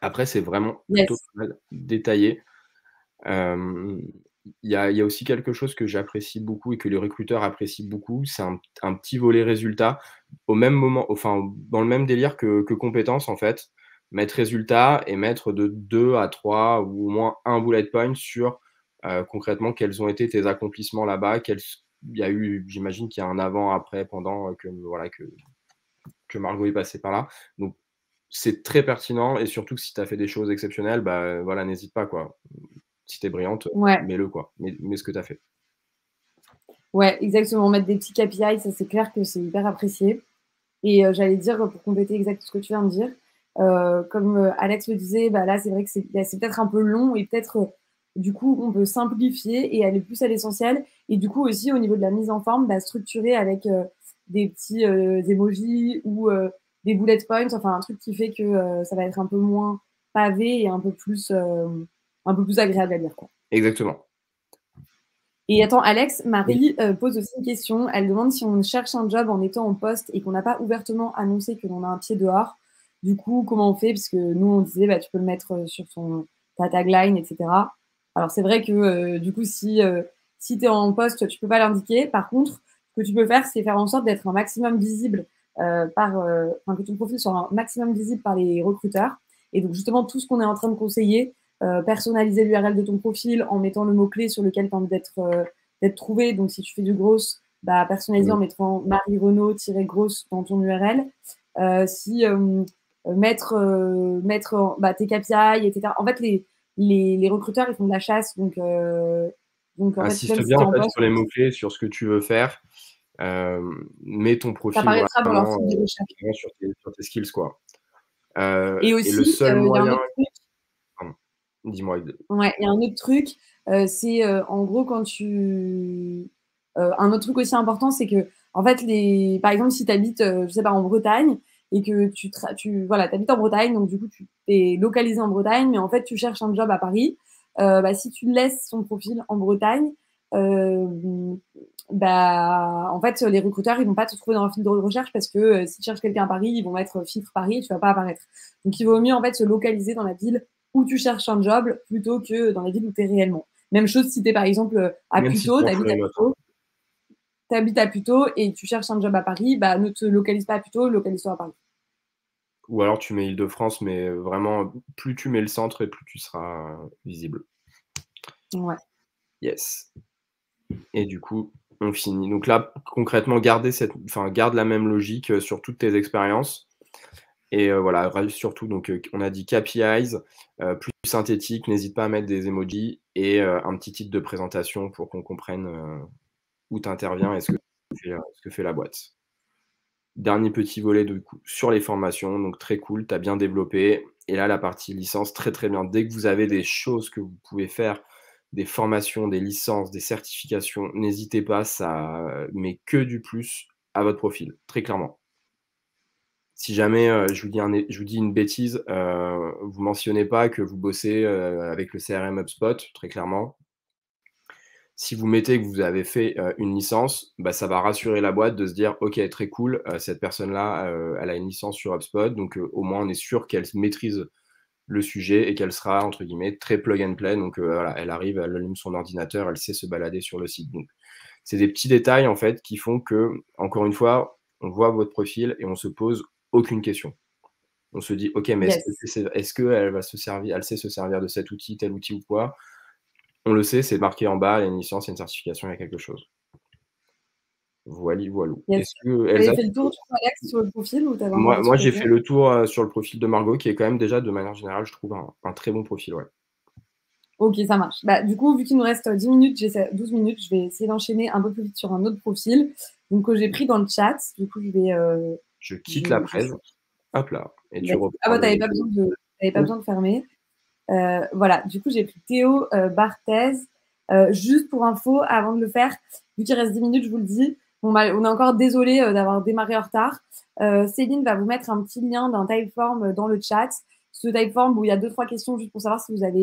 Après, c'est vraiment plutôt Yes. pas mal détaillé. Il y a aussi quelque chose que j'apprécie beaucoup et que les recruteurs apprécient beaucoup, c'est un petit volet résultat au même moment, enfin, dans le même délire que compétences, en fait. Mettre résultat et mettre de 2 à 3 ou au moins un bullet point sur, concrètement, quels ont été tes accomplissements là-bas, quels s il y a eu j'imagine qu'il y a un avant, après, pendant, que voilà, que Margot est passée par là. Donc c'est très pertinent et surtout que si tu as fait des choses exceptionnelles, bah, voilà, n'hésite pas, quoi. Si tu es brillante, Ouais. mets-le, quoi. Mets ce que tu as fait. Ouais, exactement. Mettre des petits KPI, ça c'est clair que c'est hyper apprécié. Et j'allais dire, pour compléter exactement ce que tu viens de dire, comme Alex le disait, bah là c'est vrai que c'est peut-être un peu long et peut-être du coup on peut simplifier et aller plus à l'essentiel. Et du coup aussi au niveau de la mise en forme, bah, structurer avec des petits emojis ou des bullet points, enfin un truc qui fait que ça va être un peu moins pavé et un peu plus agréable à lire, quoi. Exactement. Et attends, Alex, Oui. Marie pose aussi une question. Elle demande si on cherche un job en étant en poste et qu'on n'a pas ouvertement annoncé que l'on a un pied dehors. Du coup, comment on fait? Parce que nous, on disait, bah, tu peux le mettre sur ta tagline, etc. Alors, c'est vrai que du coup, si tu es en poste, tu peux pas l'indiquer. Par contre, ce que tu peux faire, c'est faire en sorte d'être un maximum visible enfin, que ton profil soit un maximum visible par les recruteurs. Et donc, justement, tout ce qu'on est en train de conseiller, personnaliser l'URL de ton profil en mettant le mot-clé sur lequel tu as envie d'être trouvé. Donc, si tu fais du gross, bah, personnaliser Mmh. en mettant Marie Renaud-gross dans ton URL. Si mettre bah, tes KPI, etc. En fait, les recruteurs, ils font de la chasse. Donc en fait, Insiste même si bien, tu es en en fait, poste, sur les mots-clés, sur ce que tu veux faire. Mets ton ça profil apparaîtra dans leur vraiment, site de recherche. vraiment sur tes skills, quoi. Et Et le aussi, seul il y a un moyen autre truc. pardon, dis-moi. Ouais, il y a un autre truc, c'est en gros un autre truc aussi important, c'est que en fait par exemple si tu habites, je sais pas en Bretagne et que voilà, tu habites en Bretagne, donc du coup tu es localisé en Bretagne, mais en fait tu cherches un job à Paris, bah, si tu laisses son profil en Bretagne, bah en fait les recruteurs ils vont pas te trouver dans leur fil de recherche parce que si tu cherches quelqu'un à Paris, ils vont mettre filtre Paris et tu vas pas apparaître. Donc il vaut mieux en fait se localiser dans la ville où tu cherches un job plutôt que dans la ville où tu es réellement. Même chose si tu es par exemple à Même si tu Puteaux, es tu en habites full à remote, hein. Puteaux, et tu cherches un job à Paris, bah ne te localise pas à Puteaux, localise-toi à Paris. Ou alors tu mets Île-de-France, mais vraiment, plus tu mets le centre et plus tu seras visible. Ouais. Yes. Et du coup, on finit. Donc là, concrètement, garde la même logique, sur toutes tes expériences et voilà, surtout donc, on a dit KPIs, plus synthétique, n'hésite pas à mettre des emojis et un petit titre de présentation pour qu'on comprenne, où tu interviens et ce que fait la boîte. Dernier petit volet du coup sur les formations, donc très cool, tu as bien développé et là la partie licence, très, très bien. Dès que vous avez des choses que vous pouvez faire, des formations, des licences, des certifications, n'hésitez pas, ça met que du plus à votre profil, très clairement. Si jamais, je vous dis une bêtise, vous mentionnez pas que vous bossez, avec le CRM HubSpot, très clairement. Si vous mettez que vous avez fait, une licence, bah, ça va rassurer la boîte de se dire: «OK, très cool, cette personne-là, elle a une licence sur HubSpot, donc au moins on est sûr qu'elle maîtrise le sujet et qu'elle sera entre guillemets très plug and play». Donc voilà, elle arrive, elle allume son ordinateur, elle sait se balader sur le site. Donc c'est des petits détails en fait qui font que, encore une fois, on voit votre profil et on se pose aucune question. On se dit: «OK, mais Yes. est-ce qu'elle sait se servir de cet outil, tel outil ou quoi?» On le sait, c'est marqué en bas, il y a une licence, il y a une certification, il y a quelque chose. Voilli voilou. Yes. Est-ce que Tu Elsa, avais fait le tour, du coup, Alex, sur le profil ou tu avais encore moi des moi trucs à j'ai dire? fait le tour, sur le profil de Margot qui est quand même déjà de manière générale, je trouve un très bon profil, ouais. Ok, ça marche. Bah, du coup, vu qu'il nous reste 10 minutes, 12 minutes, je vais essayer d'enchaîner un peu plus vite sur un autre profil. Donc, que j'ai pris dans le chat. Du coup, Je quitte la je presse, hop là, et tu yes. Ah reprends bah, le t'avais pas besoin de fermer. Voilà, du coup, j'ai pris Théo Barthez. Juste pour info, avant de le faire, vu qu'il reste 10 minutes, je vous le dis, on est encore désolé d'avoir démarré en retard. Céline va vous mettre un petit lien d'un Typeform dans le chat. Ce Typeform où il y a 2-3 questions juste pour savoir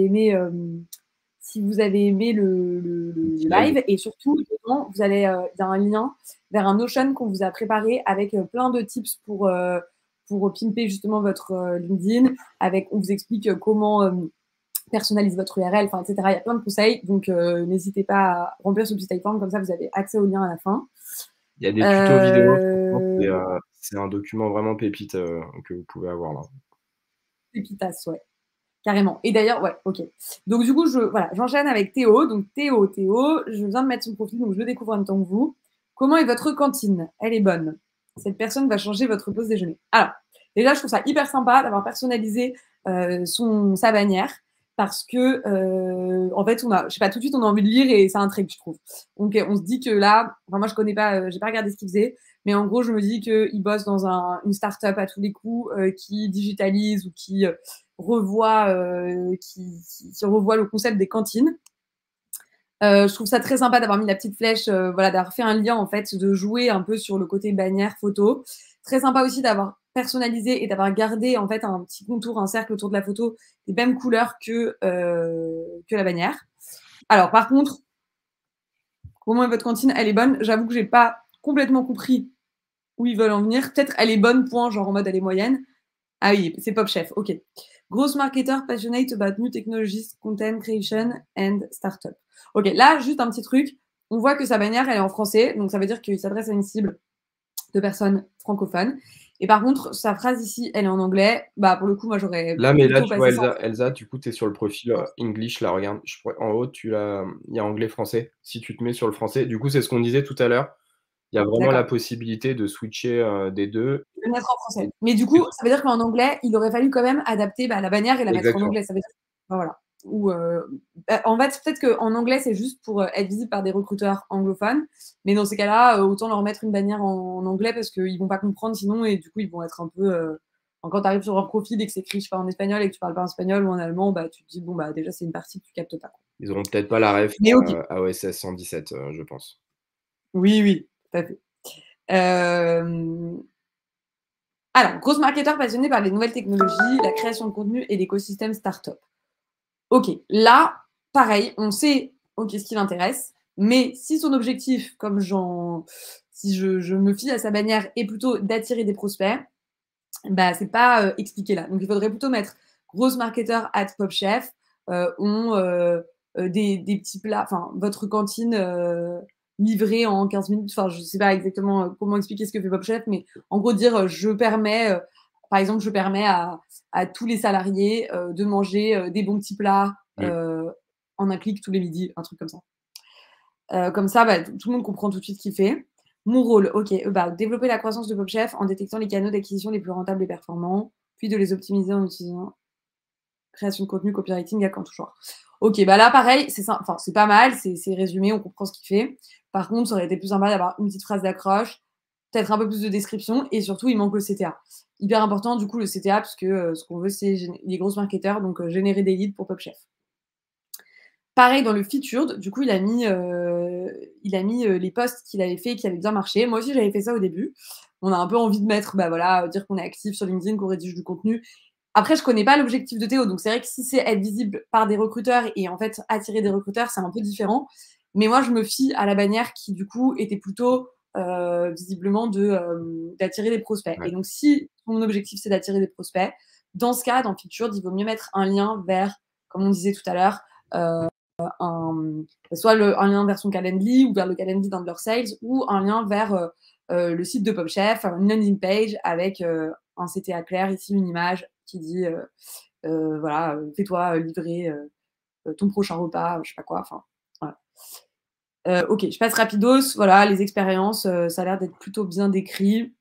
si vous avez aimé le petit live. live. Et surtout, dedans, il y a un lien vers un Notion qu'on vous a préparé avec plein de tips pour pimper justement votre LinkedIn. On vous explique comment personnaliser votre URL, etc. Il y a plein de conseils, donc n'hésitez pas à remplir ce petit typeform, comme ça vous avez accès au lien à la fin. Il y a des tutos vidéo, c'est un document vraiment pépite que vous pouvez avoir là. Pépitas, ouais. Carrément. Et d'ailleurs, ouais, ok. Donc du coup, j'enchaîne avec Théo. Donc Théo, je viens de mettre son profil, donc je le découvre en même temps que vous. Comment est votre cantine? Elle est bonne. Cette personne va changer votre pause déjeuner. Alors, déjà, je trouve ça hyper sympa d'avoir personnalisé sa bannière parce que, en fait, je sais pas, tout de suite, on a envie de lire et ça intrigue, je trouve. Donc, on se dit que là, enfin, moi, je connais pas, j'ai pas regardé ce qu'il faisait, mais en gros, je me dis qu'il bosse dans une start-up à tous les coups qui digitalise ou qui revoit le concept des cantines. Je trouve ça très sympa d'avoir mis la petite flèche, d'avoir fait un lien en fait, de jouer un peu sur le côté bannière photo. Très sympa aussi d'avoir personnalisé et d'avoir gardé en fait un petit contour, un cercle autour de la photo, des mêmes couleurs que la bannière. Alors par contre, comment est votre cantine? Elle est bonne. J'avoue que j'ai pas complètement compris où ils veulent en venir. Peut-être elle est bonne, point, genre en mode elle est moyenne. Ah oui, c'est Pop Chef, ok. Gross marketer passionate about new technologies, content creation and startup. Ok, là, juste un petit truc. On voit que sa bannière, elle est en français, donc ça veut dire qu'il s'adresse à une cible de personnes francophones. Et par contre, sa phrase ici, elle est en anglais. Bah, pour le coup, moi, j'aurais Là, mais là, plutôt tu vois, passé ça. Elsa, du coup, tu es sur le profil English, là, regarde. En haut, il y a anglais-français. Si tu te mets sur le français, du coup, c'est ce qu'on disait tout à l'heure. Il y a vraiment la possibilité de switcher des deux. Le mettre en français. Mais du coup, ça veut dire qu'en anglais, il aurait fallu quand même adapter la bannière et la mettre en anglais. Ça veut dire, voilà. Ou en fait, peut-être qu'en anglais, c'est juste pour être visible par des recruteurs anglophones. Mais dans ces cas-là, autant leur mettre une bannière en anglais parce qu'ils vont pas comprendre sinon et du coup, ils vont être un peu. Quand tu arrives sur un profil et que c'est écrit, je sais pas, en espagnol et que tu parles pas en espagnol ou en allemand, bah, tu te dis, bon, bah, déjà, c'est une partie que tu captes pas. Ils auront peut-être pas la ref Mais ok. à OSS 117, je pense. Oui, oui, tout à fait. Alors, grosse marketeur passionné par les nouvelles technologies, la création de contenu et l'écosystème startup. Ok, là, pareil, on sait ce qui l'intéresse, mais si son objectif, si je me fie à sa bannière, est plutôt d'attirer des prospects, bah c'est pas expliqué là. Donc il faudrait plutôt mettre grosse marketeur at Pop Chef, ont des petits plats, enfin votre cantine livrée en 15 minutes. Enfin, je sais pas exactement comment expliquer ce que fait Pop Chef, mais en gros dire par exemple, je permets à tous les salariés de manger des bons petits plats en un clic tous les midis, un truc comme ça. Comme ça, bah, tout le monde comprend tout de suite ce qu'il fait. Mon rôle, ok, développer la croissance de Pop Chef en détectant les canaux d'acquisition les plus rentables et performants, puis de les optimiser en utilisant création de contenu, copywriting à Quantouchoir. Ok, bah là, pareil, c'est pas mal, c'est résumé, on comprend ce qu'il fait. Par contre, ça aurait été plus sympa d'avoir une petite phrase d'accroche, peut-être un peu plus de description, et surtout, il manque le CTA. Hyper important, du coup, le CTA, parce que ce qu'on veut, c'est les grosses marketeurs, donc générer des leads pour Pop Chef. Pareil, dans le featured, du coup, il a mis les posts qu'il avait fait et qui avaient bien marché. Moi aussi, j'avais fait ça au début. On a un peu envie de mettre, dire qu'on est actif sur LinkedIn, qu'on rédige du contenu. Après, je connais pas l'objectif de Théo, donc c'est vrai que si c'est être visible par des recruteurs et en fait attirer des recruteurs, c'est un peu différent. Mais moi, je me fie à la bannière qui, du coup, était plutôt visiblement d'attirer des prospects. Ouais. Et donc, si mon objectif, c'est d'attirer des prospects, dans ce cas, dans Featured, il vaut mieux mettre un lien vers, comme on disait tout à l'heure, soit un lien vers son Calendly ou vers le Calendly d'un de leurs sales ou un lien vers le site de Pop Chef, une landing page avec un CTA clair, ici une image qui dit fais-toi livrer ton prochain repas, je sais pas quoi, enfin voilà. Ok, je passe rapidos, voilà, les expériences, ça a l'air d'être plutôt bien décrit.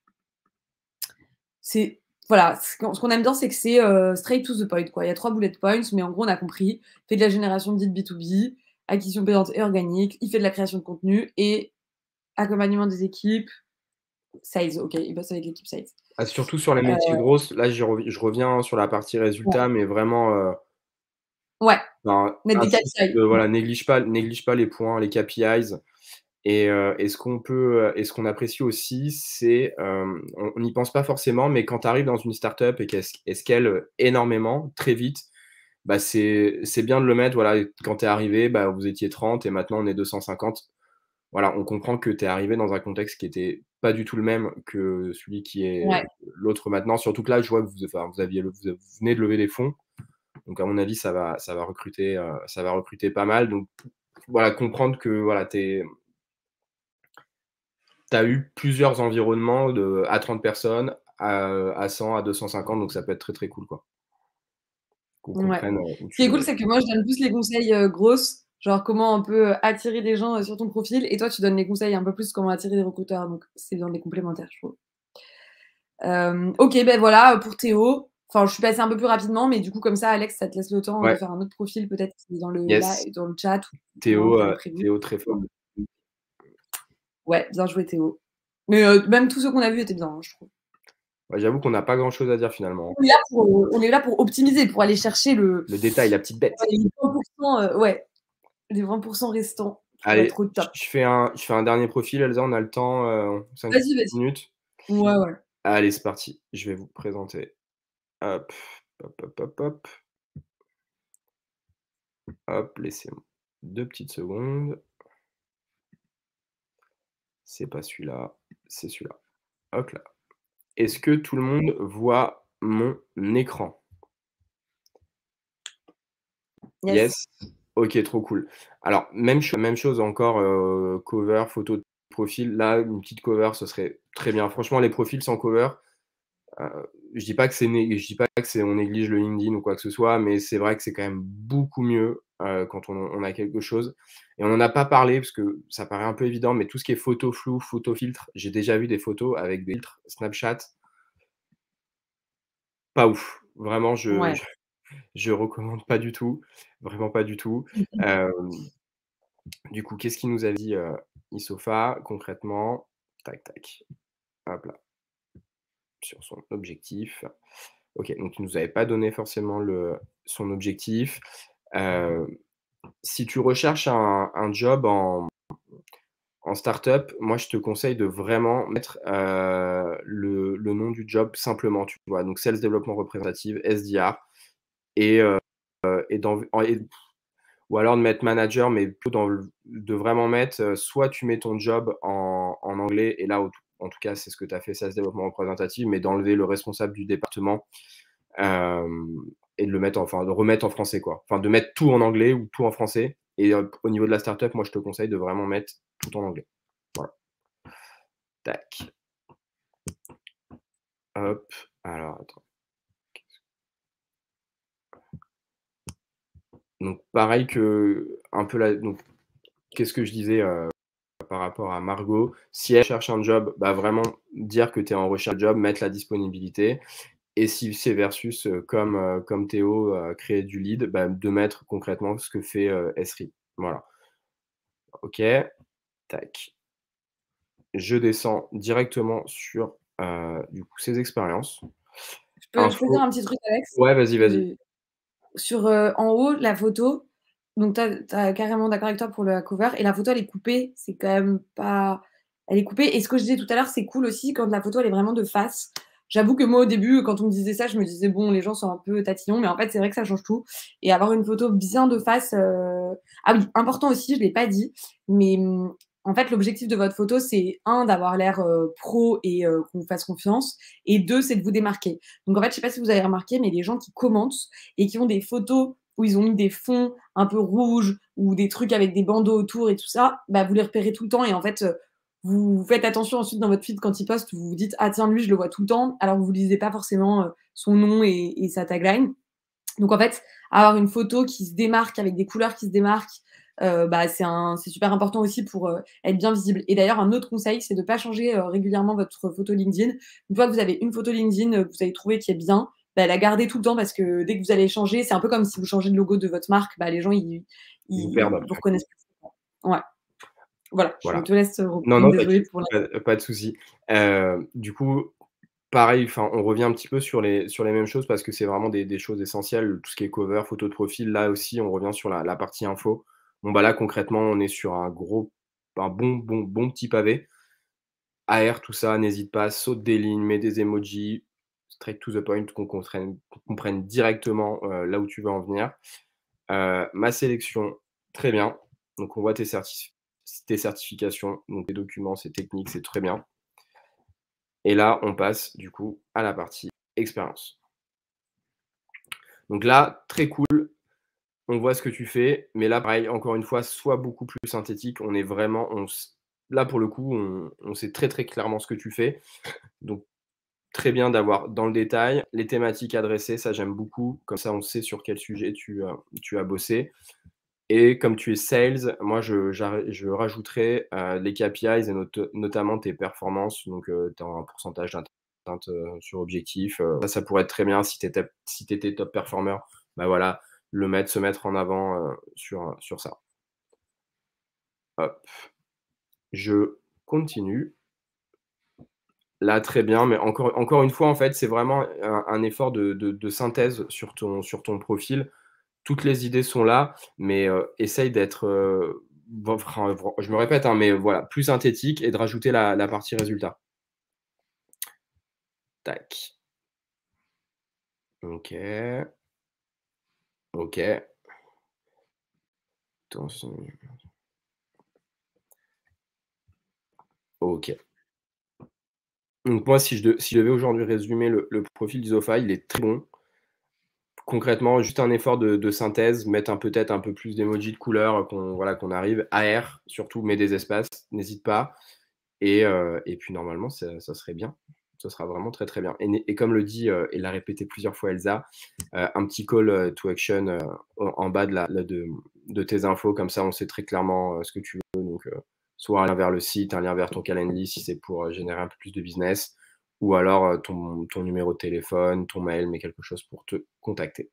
Voilà, ce qu'on aime bien, c'est que c'est straight to the point, quoi. Il y a 3 bullet points, mais en gros, on a compris. Il fait de la génération de leads B2B, acquisition payante et organique, il fait de la création de contenu et accompagnement des équipes, sales, ok, il bosse avec l'équipe sales. Ah, surtout sur les métiers grosses, là, je reviens sur la partie résultats, mais vraiment, ouais, mettre des KPIs. Voilà, néglige pas les points, les KPIs. Et ce qu'on apprécie aussi, c'est, on n'y pense pas forcément, mais quand tu arrives dans une startup et qu'elle scale énormément, très vite, bah, c'est bien de le mettre. Voilà, quand tu es arrivé, bah, vous étiez 30 et maintenant on est 250. voilà, on comprend que tu es arrivé dans un contexte qui était pas du tout le même que celui qui est Ouais, l'autre maintenant. Surtout que là, je vois que vous venez de lever des fonds. Donc à mon avis, ça va recruter pas mal. Donc voilà, comprendre que voilà, tu as eu plusieurs environnements à 30 personnes, à 100, à 250, donc ça peut être très, très cool, quoi. Qu'on ouais. comprenne, où Ce qui tu est veux cool, aller. c'est que moi, je donne plus les conseils, grosses, genre comment on peut, attirer des gens, sur ton profil et toi, tu donnes les conseils un peu plus comment attirer des recruteurs, donc c'est bien des complémentaires, je trouve. OK, ben voilà, pour Théo. Enfin, je suis passée un peu plus rapidement, mais du coup, comme ça, Alex, ça te laisse le temps de Ouais, faire un autre profil peut-être qui est yes, dans le chat ou non, Théo, tu avais prévu. Théo très fort. Ouais, bien joué Théo. Mais même tous ceux qu'on a vus étaient bien, hein, je trouve. Ouais, j'avoue qu'on n'a pas grand chose à dire finalement, hein. On est là pour optimiser, pour aller chercher Le détail, la petite bête. les 20 ouais, les 20 restants pour Allez, être au top. je fais un dernier profil, Elsa, on a le temps, 5 Vas-y, vas-y. minutes? Ouais, ouais. Allez, c'est parti. Je vais vous présenter. Hop, hop, hop, hop, hop, hop, laissez-moi 2 petites secondes. C'est pas celui-là, c'est celui-là. Hop là. Est-ce que tout le monde voit mon écran? Yes. Yes? OK, trop cool. Alors même chose encore, cover, photo de profil. Là, une petite cover, ce serait très bien. Franchement, les profils sans cover, Heu, je dis pas que c'est on néglige le LinkedIn ou quoi que ce soit, mais c'est vrai que c'est quand même beaucoup mieux, quand on a quelque chose et on en a pas parlé parce que ça paraît un peu évident, mais tout ce qui est photo floue, photo filtre, j'ai déjà vu des photos avec des filtres Snapchat, pas ouf. Vraiment, Ouais. je recommande pas du tout, vraiment pas du tout. Hem, du coup, qu'est-ce qu'il nous a dit, Isofa concrètement? Tac, tac, hop là, sur son objectif. OK, donc il nous avait pas donné forcément son objectif. Heu, Si tu recherches un job en start-up, moi je te conseille de vraiment mettre, le nom du job simplement, tu vois? Donc Sales Développement Représentative, SDR et et dans et ou alors de mettre manager, mais plutôt de vraiment mettre, soit tu mets ton job en anglais et là, en tout cas, c'est ce que tu as fait, Sales Développement Représentative, mais d'enlever le responsable du département. Hem Et de le mettre enfin de remettre en français quoi. Enfin de mettre tout en anglais ou tout en français et au niveau de la startup, moi je te conseille de vraiment mettre tout en anglais. Voilà. Tac, hop, alors attends. Donc pareil que un peu la donc qu'est-ce que je disais, par rapport à Margot? Si elle cherche un job, bah, vraiment dire que tu es en recherche de job, mettre la disponibilité et si c'est versus, comme Théo, créer du lead, bah, de mettre concrètement ce que fait, Esri. Voilà. OK, tac. Je descends directement sur, du coup, ses expériences. Je peux dire Info un petit truc, Alex? Ouais, vas-y, vas-y. Sur, en haut, la photo, donc tu as carrément d'accord avec toi pour la cover et la photo, elle est coupée, c'est quand même pas elle est coupée et ce que je disais tout à l'heure, c'est cool aussi quand la photo, elle est vraiment de face. J'avoue que moi, au début, quand on me disait ça, je me disais: «Bon, les gens sont un peu tatillons», mais en fait, c'est vrai que ça change tout et avoir une photo bien de face, ah oui, important aussi, je l'ai pas dit, mais en fait, l'objectif de votre photo, c'est un d'avoir l'air, pro et qu'on vous fasse confiance et 2 c'est de vous démarquer. Donc en fait, je sais pas si vous avez remarqué, mais les gens qui commentent et qui ont des photos où ils ont mis des fonds un peu rouges ou des trucs avec des bandeaux autour et tout ça, bah, vous les repérez tout le temps et en fait, vous faites attention ensuite dans votre feed quand il poste, vous vous dites: «Ah tiens, lui, je le vois tout le temps», alors que vous lisez pas forcément, son nom et sa tagline. Donc en fait, avoir une photo qui se démarque avec des couleurs qui se démarquent, bah, c'est super important aussi pour, être bien visible et d'ailleurs un autre conseil, c'est de pas changer, régulièrement votre photo LinkedIn. Une fois que vous avez une photo LinkedIn, que vous avez trouvée qui est bien, bah, la garder tout le temps parce que dès que vous allez changer, c'est un peu comme si vous changez le logo de votre marque, bah, les gens Ils vous perdent vous après. reconnaissent plus facilement. Ouais, voilà, je Voilà. te laisse, Non, reprendre. non, Désolée t'inquiète, pour la pas de souci. Du coup, pareil, enfin, on revient un petit peu sur les mêmes choses parce que c'est vraiment des choses essentielles. Tout ce qui est cover, photo de profil, là aussi, on revient sur la partie info. Bon, bah, là, concrètement, on est sur un bon petit pavé. AR, tout ça, n'hésite pas, saute des lignes, mets des emojis, straight to the point, qu'on comprenne directement, là où tu veux en venir. Ma sélection, très bien. Donc on voit tes tes certifications, donc tes documents, c'est technique, c'est très bien. Et là, on passe du coup à la partie expérience. Donc là, très cool, on voit ce que tu fais, mais là, pareil, encore une fois, sois beaucoup plus synthétique. On est vraiment, là pour le coup, on sait très très clairement ce que tu fais. Donc très bien d'avoir dans le détail les thématiques adressées, ça j'aime beaucoup. Comme ça, on sait sur quel sujet tu as bossé. Et comme tu es sales, moi je rajouterais les KPIs et notamment tes performances. Donc tu as un pourcentage d'atteinte sur objectif. Ça pourrait être très bien si tu étais top performer. Bah voilà, se mettre en avant sur ça. Hop, je continue. Là, très bien, mais encore une fois, en fait, c'est vraiment un effort de synthèse sur ton profil. Toutes les idées sont là, mais essaye d'être, enfin, je me répète, hein, mais voilà, plus synthétique et de rajouter la partie résultat. Tac. OK. OK. Attention. OK. Donc moi, si je devais aujourd'hui résumer le profil d'Isofa, il est très bon. Concrètement, juste un effort de synthèse, mettre peut-être un peu plus d'emojis de couleurs, qu'on arrive. AR, surtout, mets des espaces, n'hésite pas. Et puis normalement, ça serait bien. Ça sera vraiment très, très bien. Et comme le dit, et l'a répété plusieurs fois Elsa, un petit call to action en bas de tes infos, comme ça on sait très clairement ce que tu veux. Donc, soit un lien vers le site, un lien vers ton Calendly si c'est pour générer un peu plus de business, ou alors ton numéro de téléphone, ton mail, mais quelque chose pour te contacter.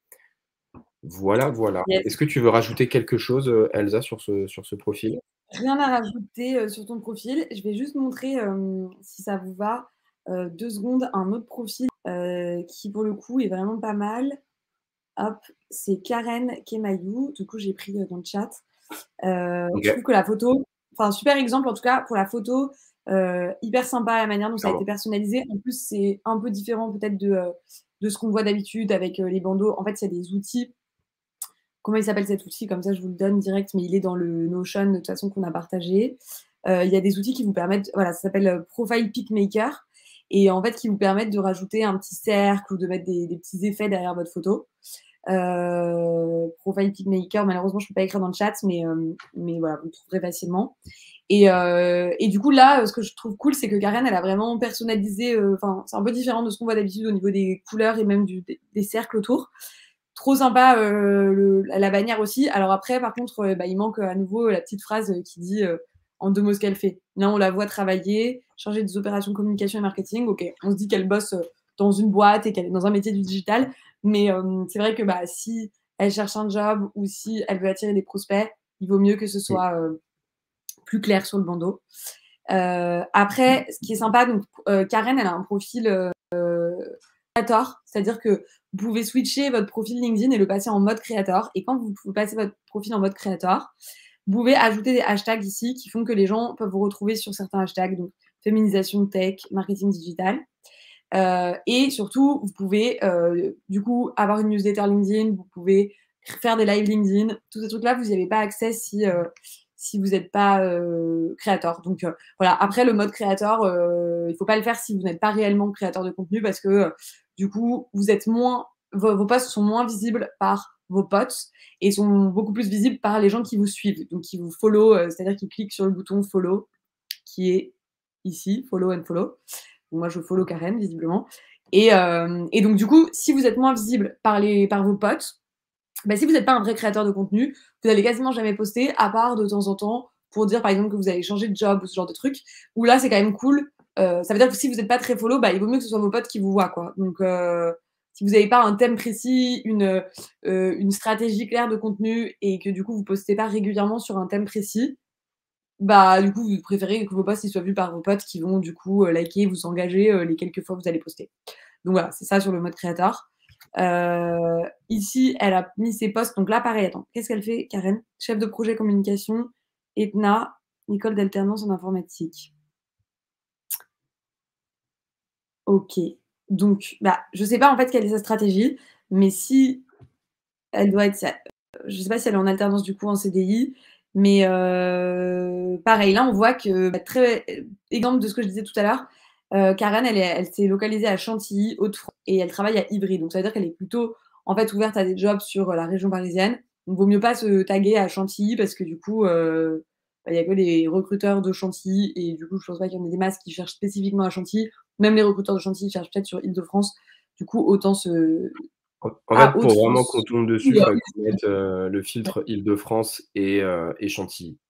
Voilà, voilà. Yes. Est-ce que tu veux rajouter quelque chose, Elsa, sur ce profil? Rien à rajouter sur ton profil. Je vais juste montrer, si ça vous va, 2 secondes, un autre profil qui, pour le coup, est vraiment pas mal. Hop, c'est Karen Kemayou. Du coup, j'ai pris dans le chat. Je trouve OK. que la photo, enfin, super exemple en tout cas pour la photo, hyper sympa la manière dont ça a été personnalisé. En plus, c'est un peu différent peut-être de ce qu'on voit d'habitude avec les bandeaux. En fait, il y a des outils. Comment il s'appelle cet outil? Comme ça, je vous le donne direct, mais il est dans le Notion de toute façon qu'on a partagé. Il y a des outils qui vous permettent, voilà, ça s'appelle Profile Pic Maker et en fait qui vous permettent de rajouter un petit cercle ou de mettre des petits effets derrière votre photo. Profile Pic Maker, malheureusement, je ne peux pas écrire dans le chat, mais voilà, vous le trouverez facilement. Et du coup, là, ce que je trouve cool, c'est que Karen, elle a vraiment personnalisé. Enfin, c'est un peu différent de ce qu'on voit d'habitude au niveau des couleurs et même des cercles autour. Trop sympa la bannière aussi. Alors après, par contre, il manque à nouveau la petite phrase qui dit en 2 mots ce qu'elle fait. Là, on la voit travailler, charger des opérations communication et marketing. Ok, on se dit qu'elle bosse dans une boîte et qu'elle est dans un métier du digital. Mais c'est vrai que si elle cherche un job ou si elle veut attirer des prospects, il vaut mieux que ce soit plus clair sur le bandeau. Après, ce qui est sympa, donc Karen, elle a un profil créateur, c'est-à-dire que vous pouvez switcher votre profil LinkedIn et le passer en mode créateur. Et quand vous passez votre profil en mode créateur, vous pouvez ajouter des hashtags ici qui font que les gens peuvent vous retrouver sur certains hashtags, donc féminisation tech, marketing digital. Et surtout, vous pouvez du coup avoir une newsletter LinkedIn, vous pouvez faire des lives LinkedIn. Tous ces trucs-là, vous n'y avez pas accès si vous n'êtes pas créateur. Donc voilà, après le mode créateur, il ne faut pas le faire si vous n'êtes pas réellement créateur de contenu parce que du coup, vous êtes vos posts sont moins visibles par vos potes et sont beaucoup plus visibles par les gens qui vous suivent, donc qui vous follow, c'est-à-dire qu'ils cliquent sur le bouton follow qui est ici, follow and follow. Donc moi, je follow Karen, visiblement. Et donc, du coup, si vous êtes moins visible par vos potes, si vous n'êtes pas un vrai créateur de contenu, vous n'allez quasiment jamais poster, à part de temps en temps, pour dire, par exemple, que vous allez changer de job ou ce genre de truc, où là, c'est quand même cool. Ça veut dire que si vous n'êtes pas très follow, il vaut mieux que ce soit vos potes qui vous voient, quoi. Donc, si vous n'avez pas un thème précis, une stratégie claire de contenu, et que du coup, vous postez pas régulièrement sur un thème précis, du coup, vous préférez que vos posts soient vus par vos potes qui vont du coup liker, vous engager les quelques fois que vous allez poster. Donc voilà, c'est ça sur le mode créateur. Ici, elle a mis ses posts. Donc là, pareil, attends, qu'est-ce qu'elle fait, Karen? Chef de projet communication, Etna, école d'alternance en informatique. Ok. Donc, je sais pas en fait quelle est sa stratégie, mais si elle doit être. Je sais pas si elle est en alternance du coup en CDI, Mais pareil, là, on voit que, très exemple de ce que je disais tout à l'heure, Karen, elle s'est localisée à Chantilly, Hauts-de-France, et elle travaille à Ivry. Donc, ça veut dire qu'elle est plutôt, en fait, ouverte à des jobs sur la région parisienne. Donc, vaut mieux pas se taguer à Chantilly parce que du coup, il y a que des recruteurs de Chantilly et du coup, je pense pas qu'il y en ait des masses qui cherchent spécifiquement à Chantilly. Même les recruteurs de Chantilly cherchent peut-être sur Île-de-France. Du coup, autant se En fait, à pour vraiment qu'on Hauts-de-France. tombe dessus, il faudrait qu'on mette le filtre Île-de-France et Chantilly.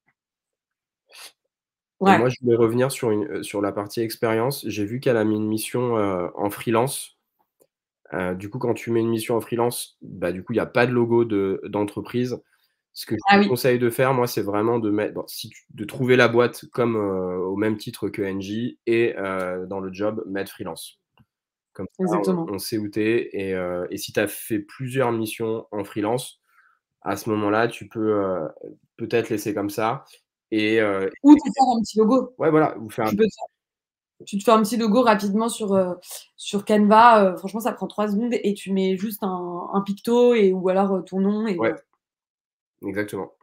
Et Ouais. moi, je voulais revenir sur la partie expérience. J'ai vu qu'elle a mis une mission, en freelance. Du coup, quand tu mets une mission en freelance, bah, du coup, il y a pas de logo d'entreprise. Ce que je Ah te oui, conseille de faire, moi, c'est vraiment de mettre bon, si tu de trouver la boîte comme, au même titre que NJ et dans le job, mettre freelance. Comme ça, exactement. on sait où tu es et si tu as fait plusieurs missions en freelance, à ce moment-là, tu peux, peut-être laisser comme ça et Ou te faire un petit logo. ouais, voilà, ou faire Tu peux te Tu te fais un petit logo rapidement sur Canva, franchement ça prend 3 secondes et tu mets juste un picto et ou alors, ton nom et ouais, voilà. exactement.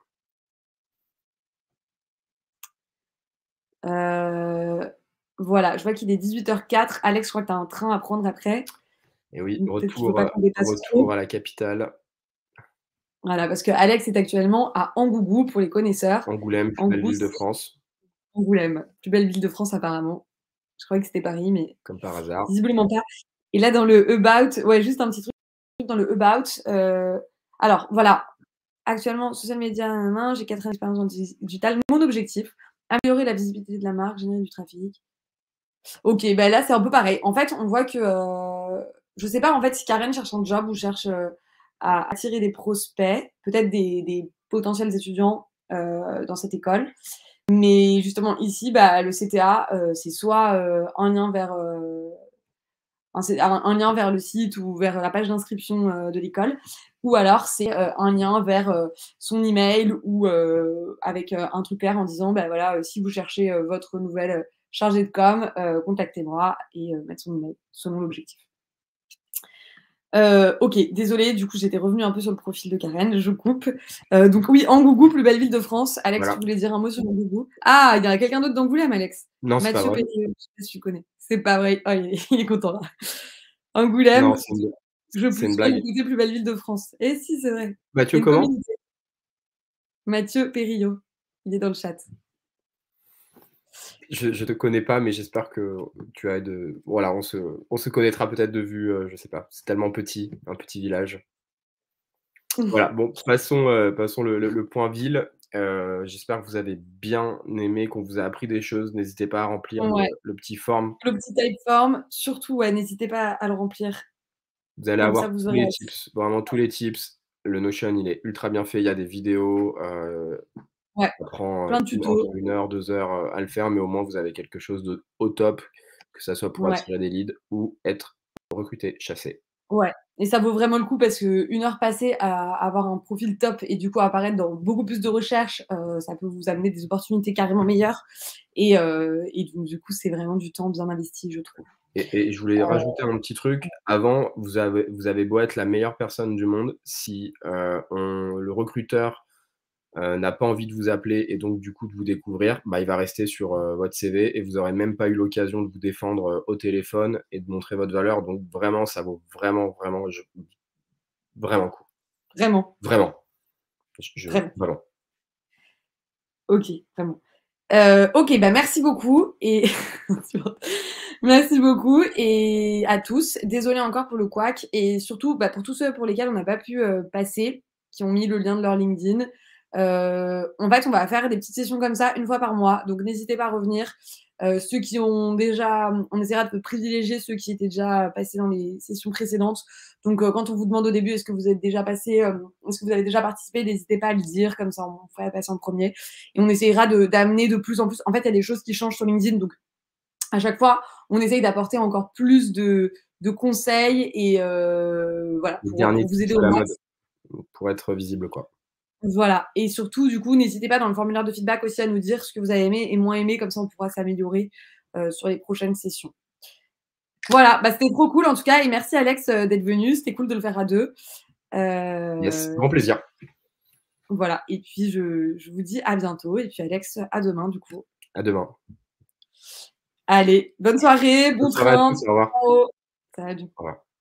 Heu, voilà, je vois qu'il est 18h04. Alex, je crois que tu as un train à prendre après, Et oui, donc peut-être qu'il faut pas qu'on dépasse retour trop. à la capitale, Voilà, parce qu'Alex est actuellement à Angougou pour les connaisseurs. Angoulême, plus belle Angougou, ville de c'est France, Angoulême, plus belle ville de France apparemment. Je croyais que c'était Paris, mais comme par hasard. visiblement pas. Et là dans le About, ouais, juste un petit truc dans le About, alors voilà, actuellement, social media, nanana, j'ai 4 ans d'expérience en digital. Mon objectif, améliorer la visibilité de la marque, générer du trafic. Ok, bah là, c'est un peu pareil. En fait, on voit que, je sais pas en fait si Karen cherche un job ou cherche à attirer des prospects, peut-être des potentiels étudiants dans cette école. Mais justement, ici, bah, le CTA, c'est soit un lien vers un lien vers le site ou vers la page d'inscription de l'école, ou alors c'est un lien vers son email ou avec un truc clair en disant bah voilà, si vous cherchez votre nouvelle chargée de com, contactez-moi et mettre son email selon l'objectif. Ok, désolée, du coup j'étais revenue un peu sur le profil de Karen, je coupe. Donc oui, Angougou, plus belle ville de France. Alex, tu Voilà. voulais dire un mot sur Angougou? Ah, il y a quelqu'un d'autre d'Angoulême, Alex. Non, c'est pas Mathieu vrai. Pénicaud, je sais pas si tu connais. C'est pas vrai. Oh, il est content là. Angoulême, Non, je c'est une plus sois blague. écouté plus belle ville de France. Et si, c'est vrai. Mathieu Il y a une comment? communauté. Mathieu Périllo, il est dans le chat. Je te connais pas, mais j'espère que tu as de voilà, on se connaîtra peut-être de vue, je sais pas. C'est tellement petit, un petit village. Voilà, bon, passons le point ville. J'espère que vous avez bien aimé, qu'on vous a appris des choses. N'hésitez pas à remplir Ouais, le petit form. le petit typeform, surtout, ouais, n'hésitez pas à le remplir. Vous allez Comme ça, avoir vous tous aurez les tips, vraiment tous les tips. Le Notion, il est ultra bien fait, il y a des vidéos, ouais, ça prend, plein de entre tutos. 1 heure, 2 heures, à le faire, mais au moins vous avez quelque chose de au top, que ça soit pour Ouais. attirer des leads ou être recruté, chassé. Ouais, et ça vaut vraiment le coup parce qu'1 heure passée à avoir un profil top et du coup apparaître dans beaucoup plus de recherches, ça peut vous amener des opportunités carrément meilleures et donc du coup, c'est vraiment du temps bien investi, je trouve. Et je voulais rajouter un petit truc. Avant, vous avez beau être la meilleure personne du monde, si, le recruteur n'a pas envie de vous appeler et donc du coup de vous découvrir, bah, il va rester sur, votre CV et vous aurez même pas eu l'occasion de vous défendre, au téléphone et de montrer votre valeur. Donc vraiment, ça vaut vraiment, vraiment, vraiment le coup. Vraiment, Vraiment. vraiment. Vraiment. OK, vraiment. OK, bah, merci beaucoup et merci beaucoup et à tous. Désolée encore pour le couac et surtout, bah, pour tous ceux pour lesquels on n'a pas pu, passer, qui ont mis le lien de leur LinkedIn. En fait, on va faire des petites sessions comme ça 1 fois par mois, donc n'hésitez pas à revenir. Ceux qui ont déjà on essaiera de privilégier ceux qui étaient déjà passés dans les sessions précédentes. Donc, quand on vous demande au début: «Est-ce que vous êtes déjà passé, est-ce que vous avez déjà participé?» n'hésitez pas à le dire, comme ça on fera passer en premier et on essayera d'amener de plus en plus. En fait, il y a des choses qui changent sur LinkedIn, donc à chaque fois, on essaye d'apporter encore plus de conseils et voilà, Les derniers pour vous aider tips à au la max. mode pour être visible, quoi. Voilà et surtout, du coup, n'hésitez pas dans le formulaire de feedback aussi à nous dire ce que vous avez aimé et moins aimé, comme ça on pourra s'améliorer, sur les prochaines sessions. Voilà, bah, c'était trop cool en tout cas et merci Alex, d'être venu. C'était cool de le faire à 2. Yes, Heu, grand plaisir. Voilà et puis je vous dis à bientôt et puis Alex, à demain du coup. À demain. Allez, bonne soirée, Bonne bon soirée à train, tous, au revoir. ciao. Salut. Au revoir.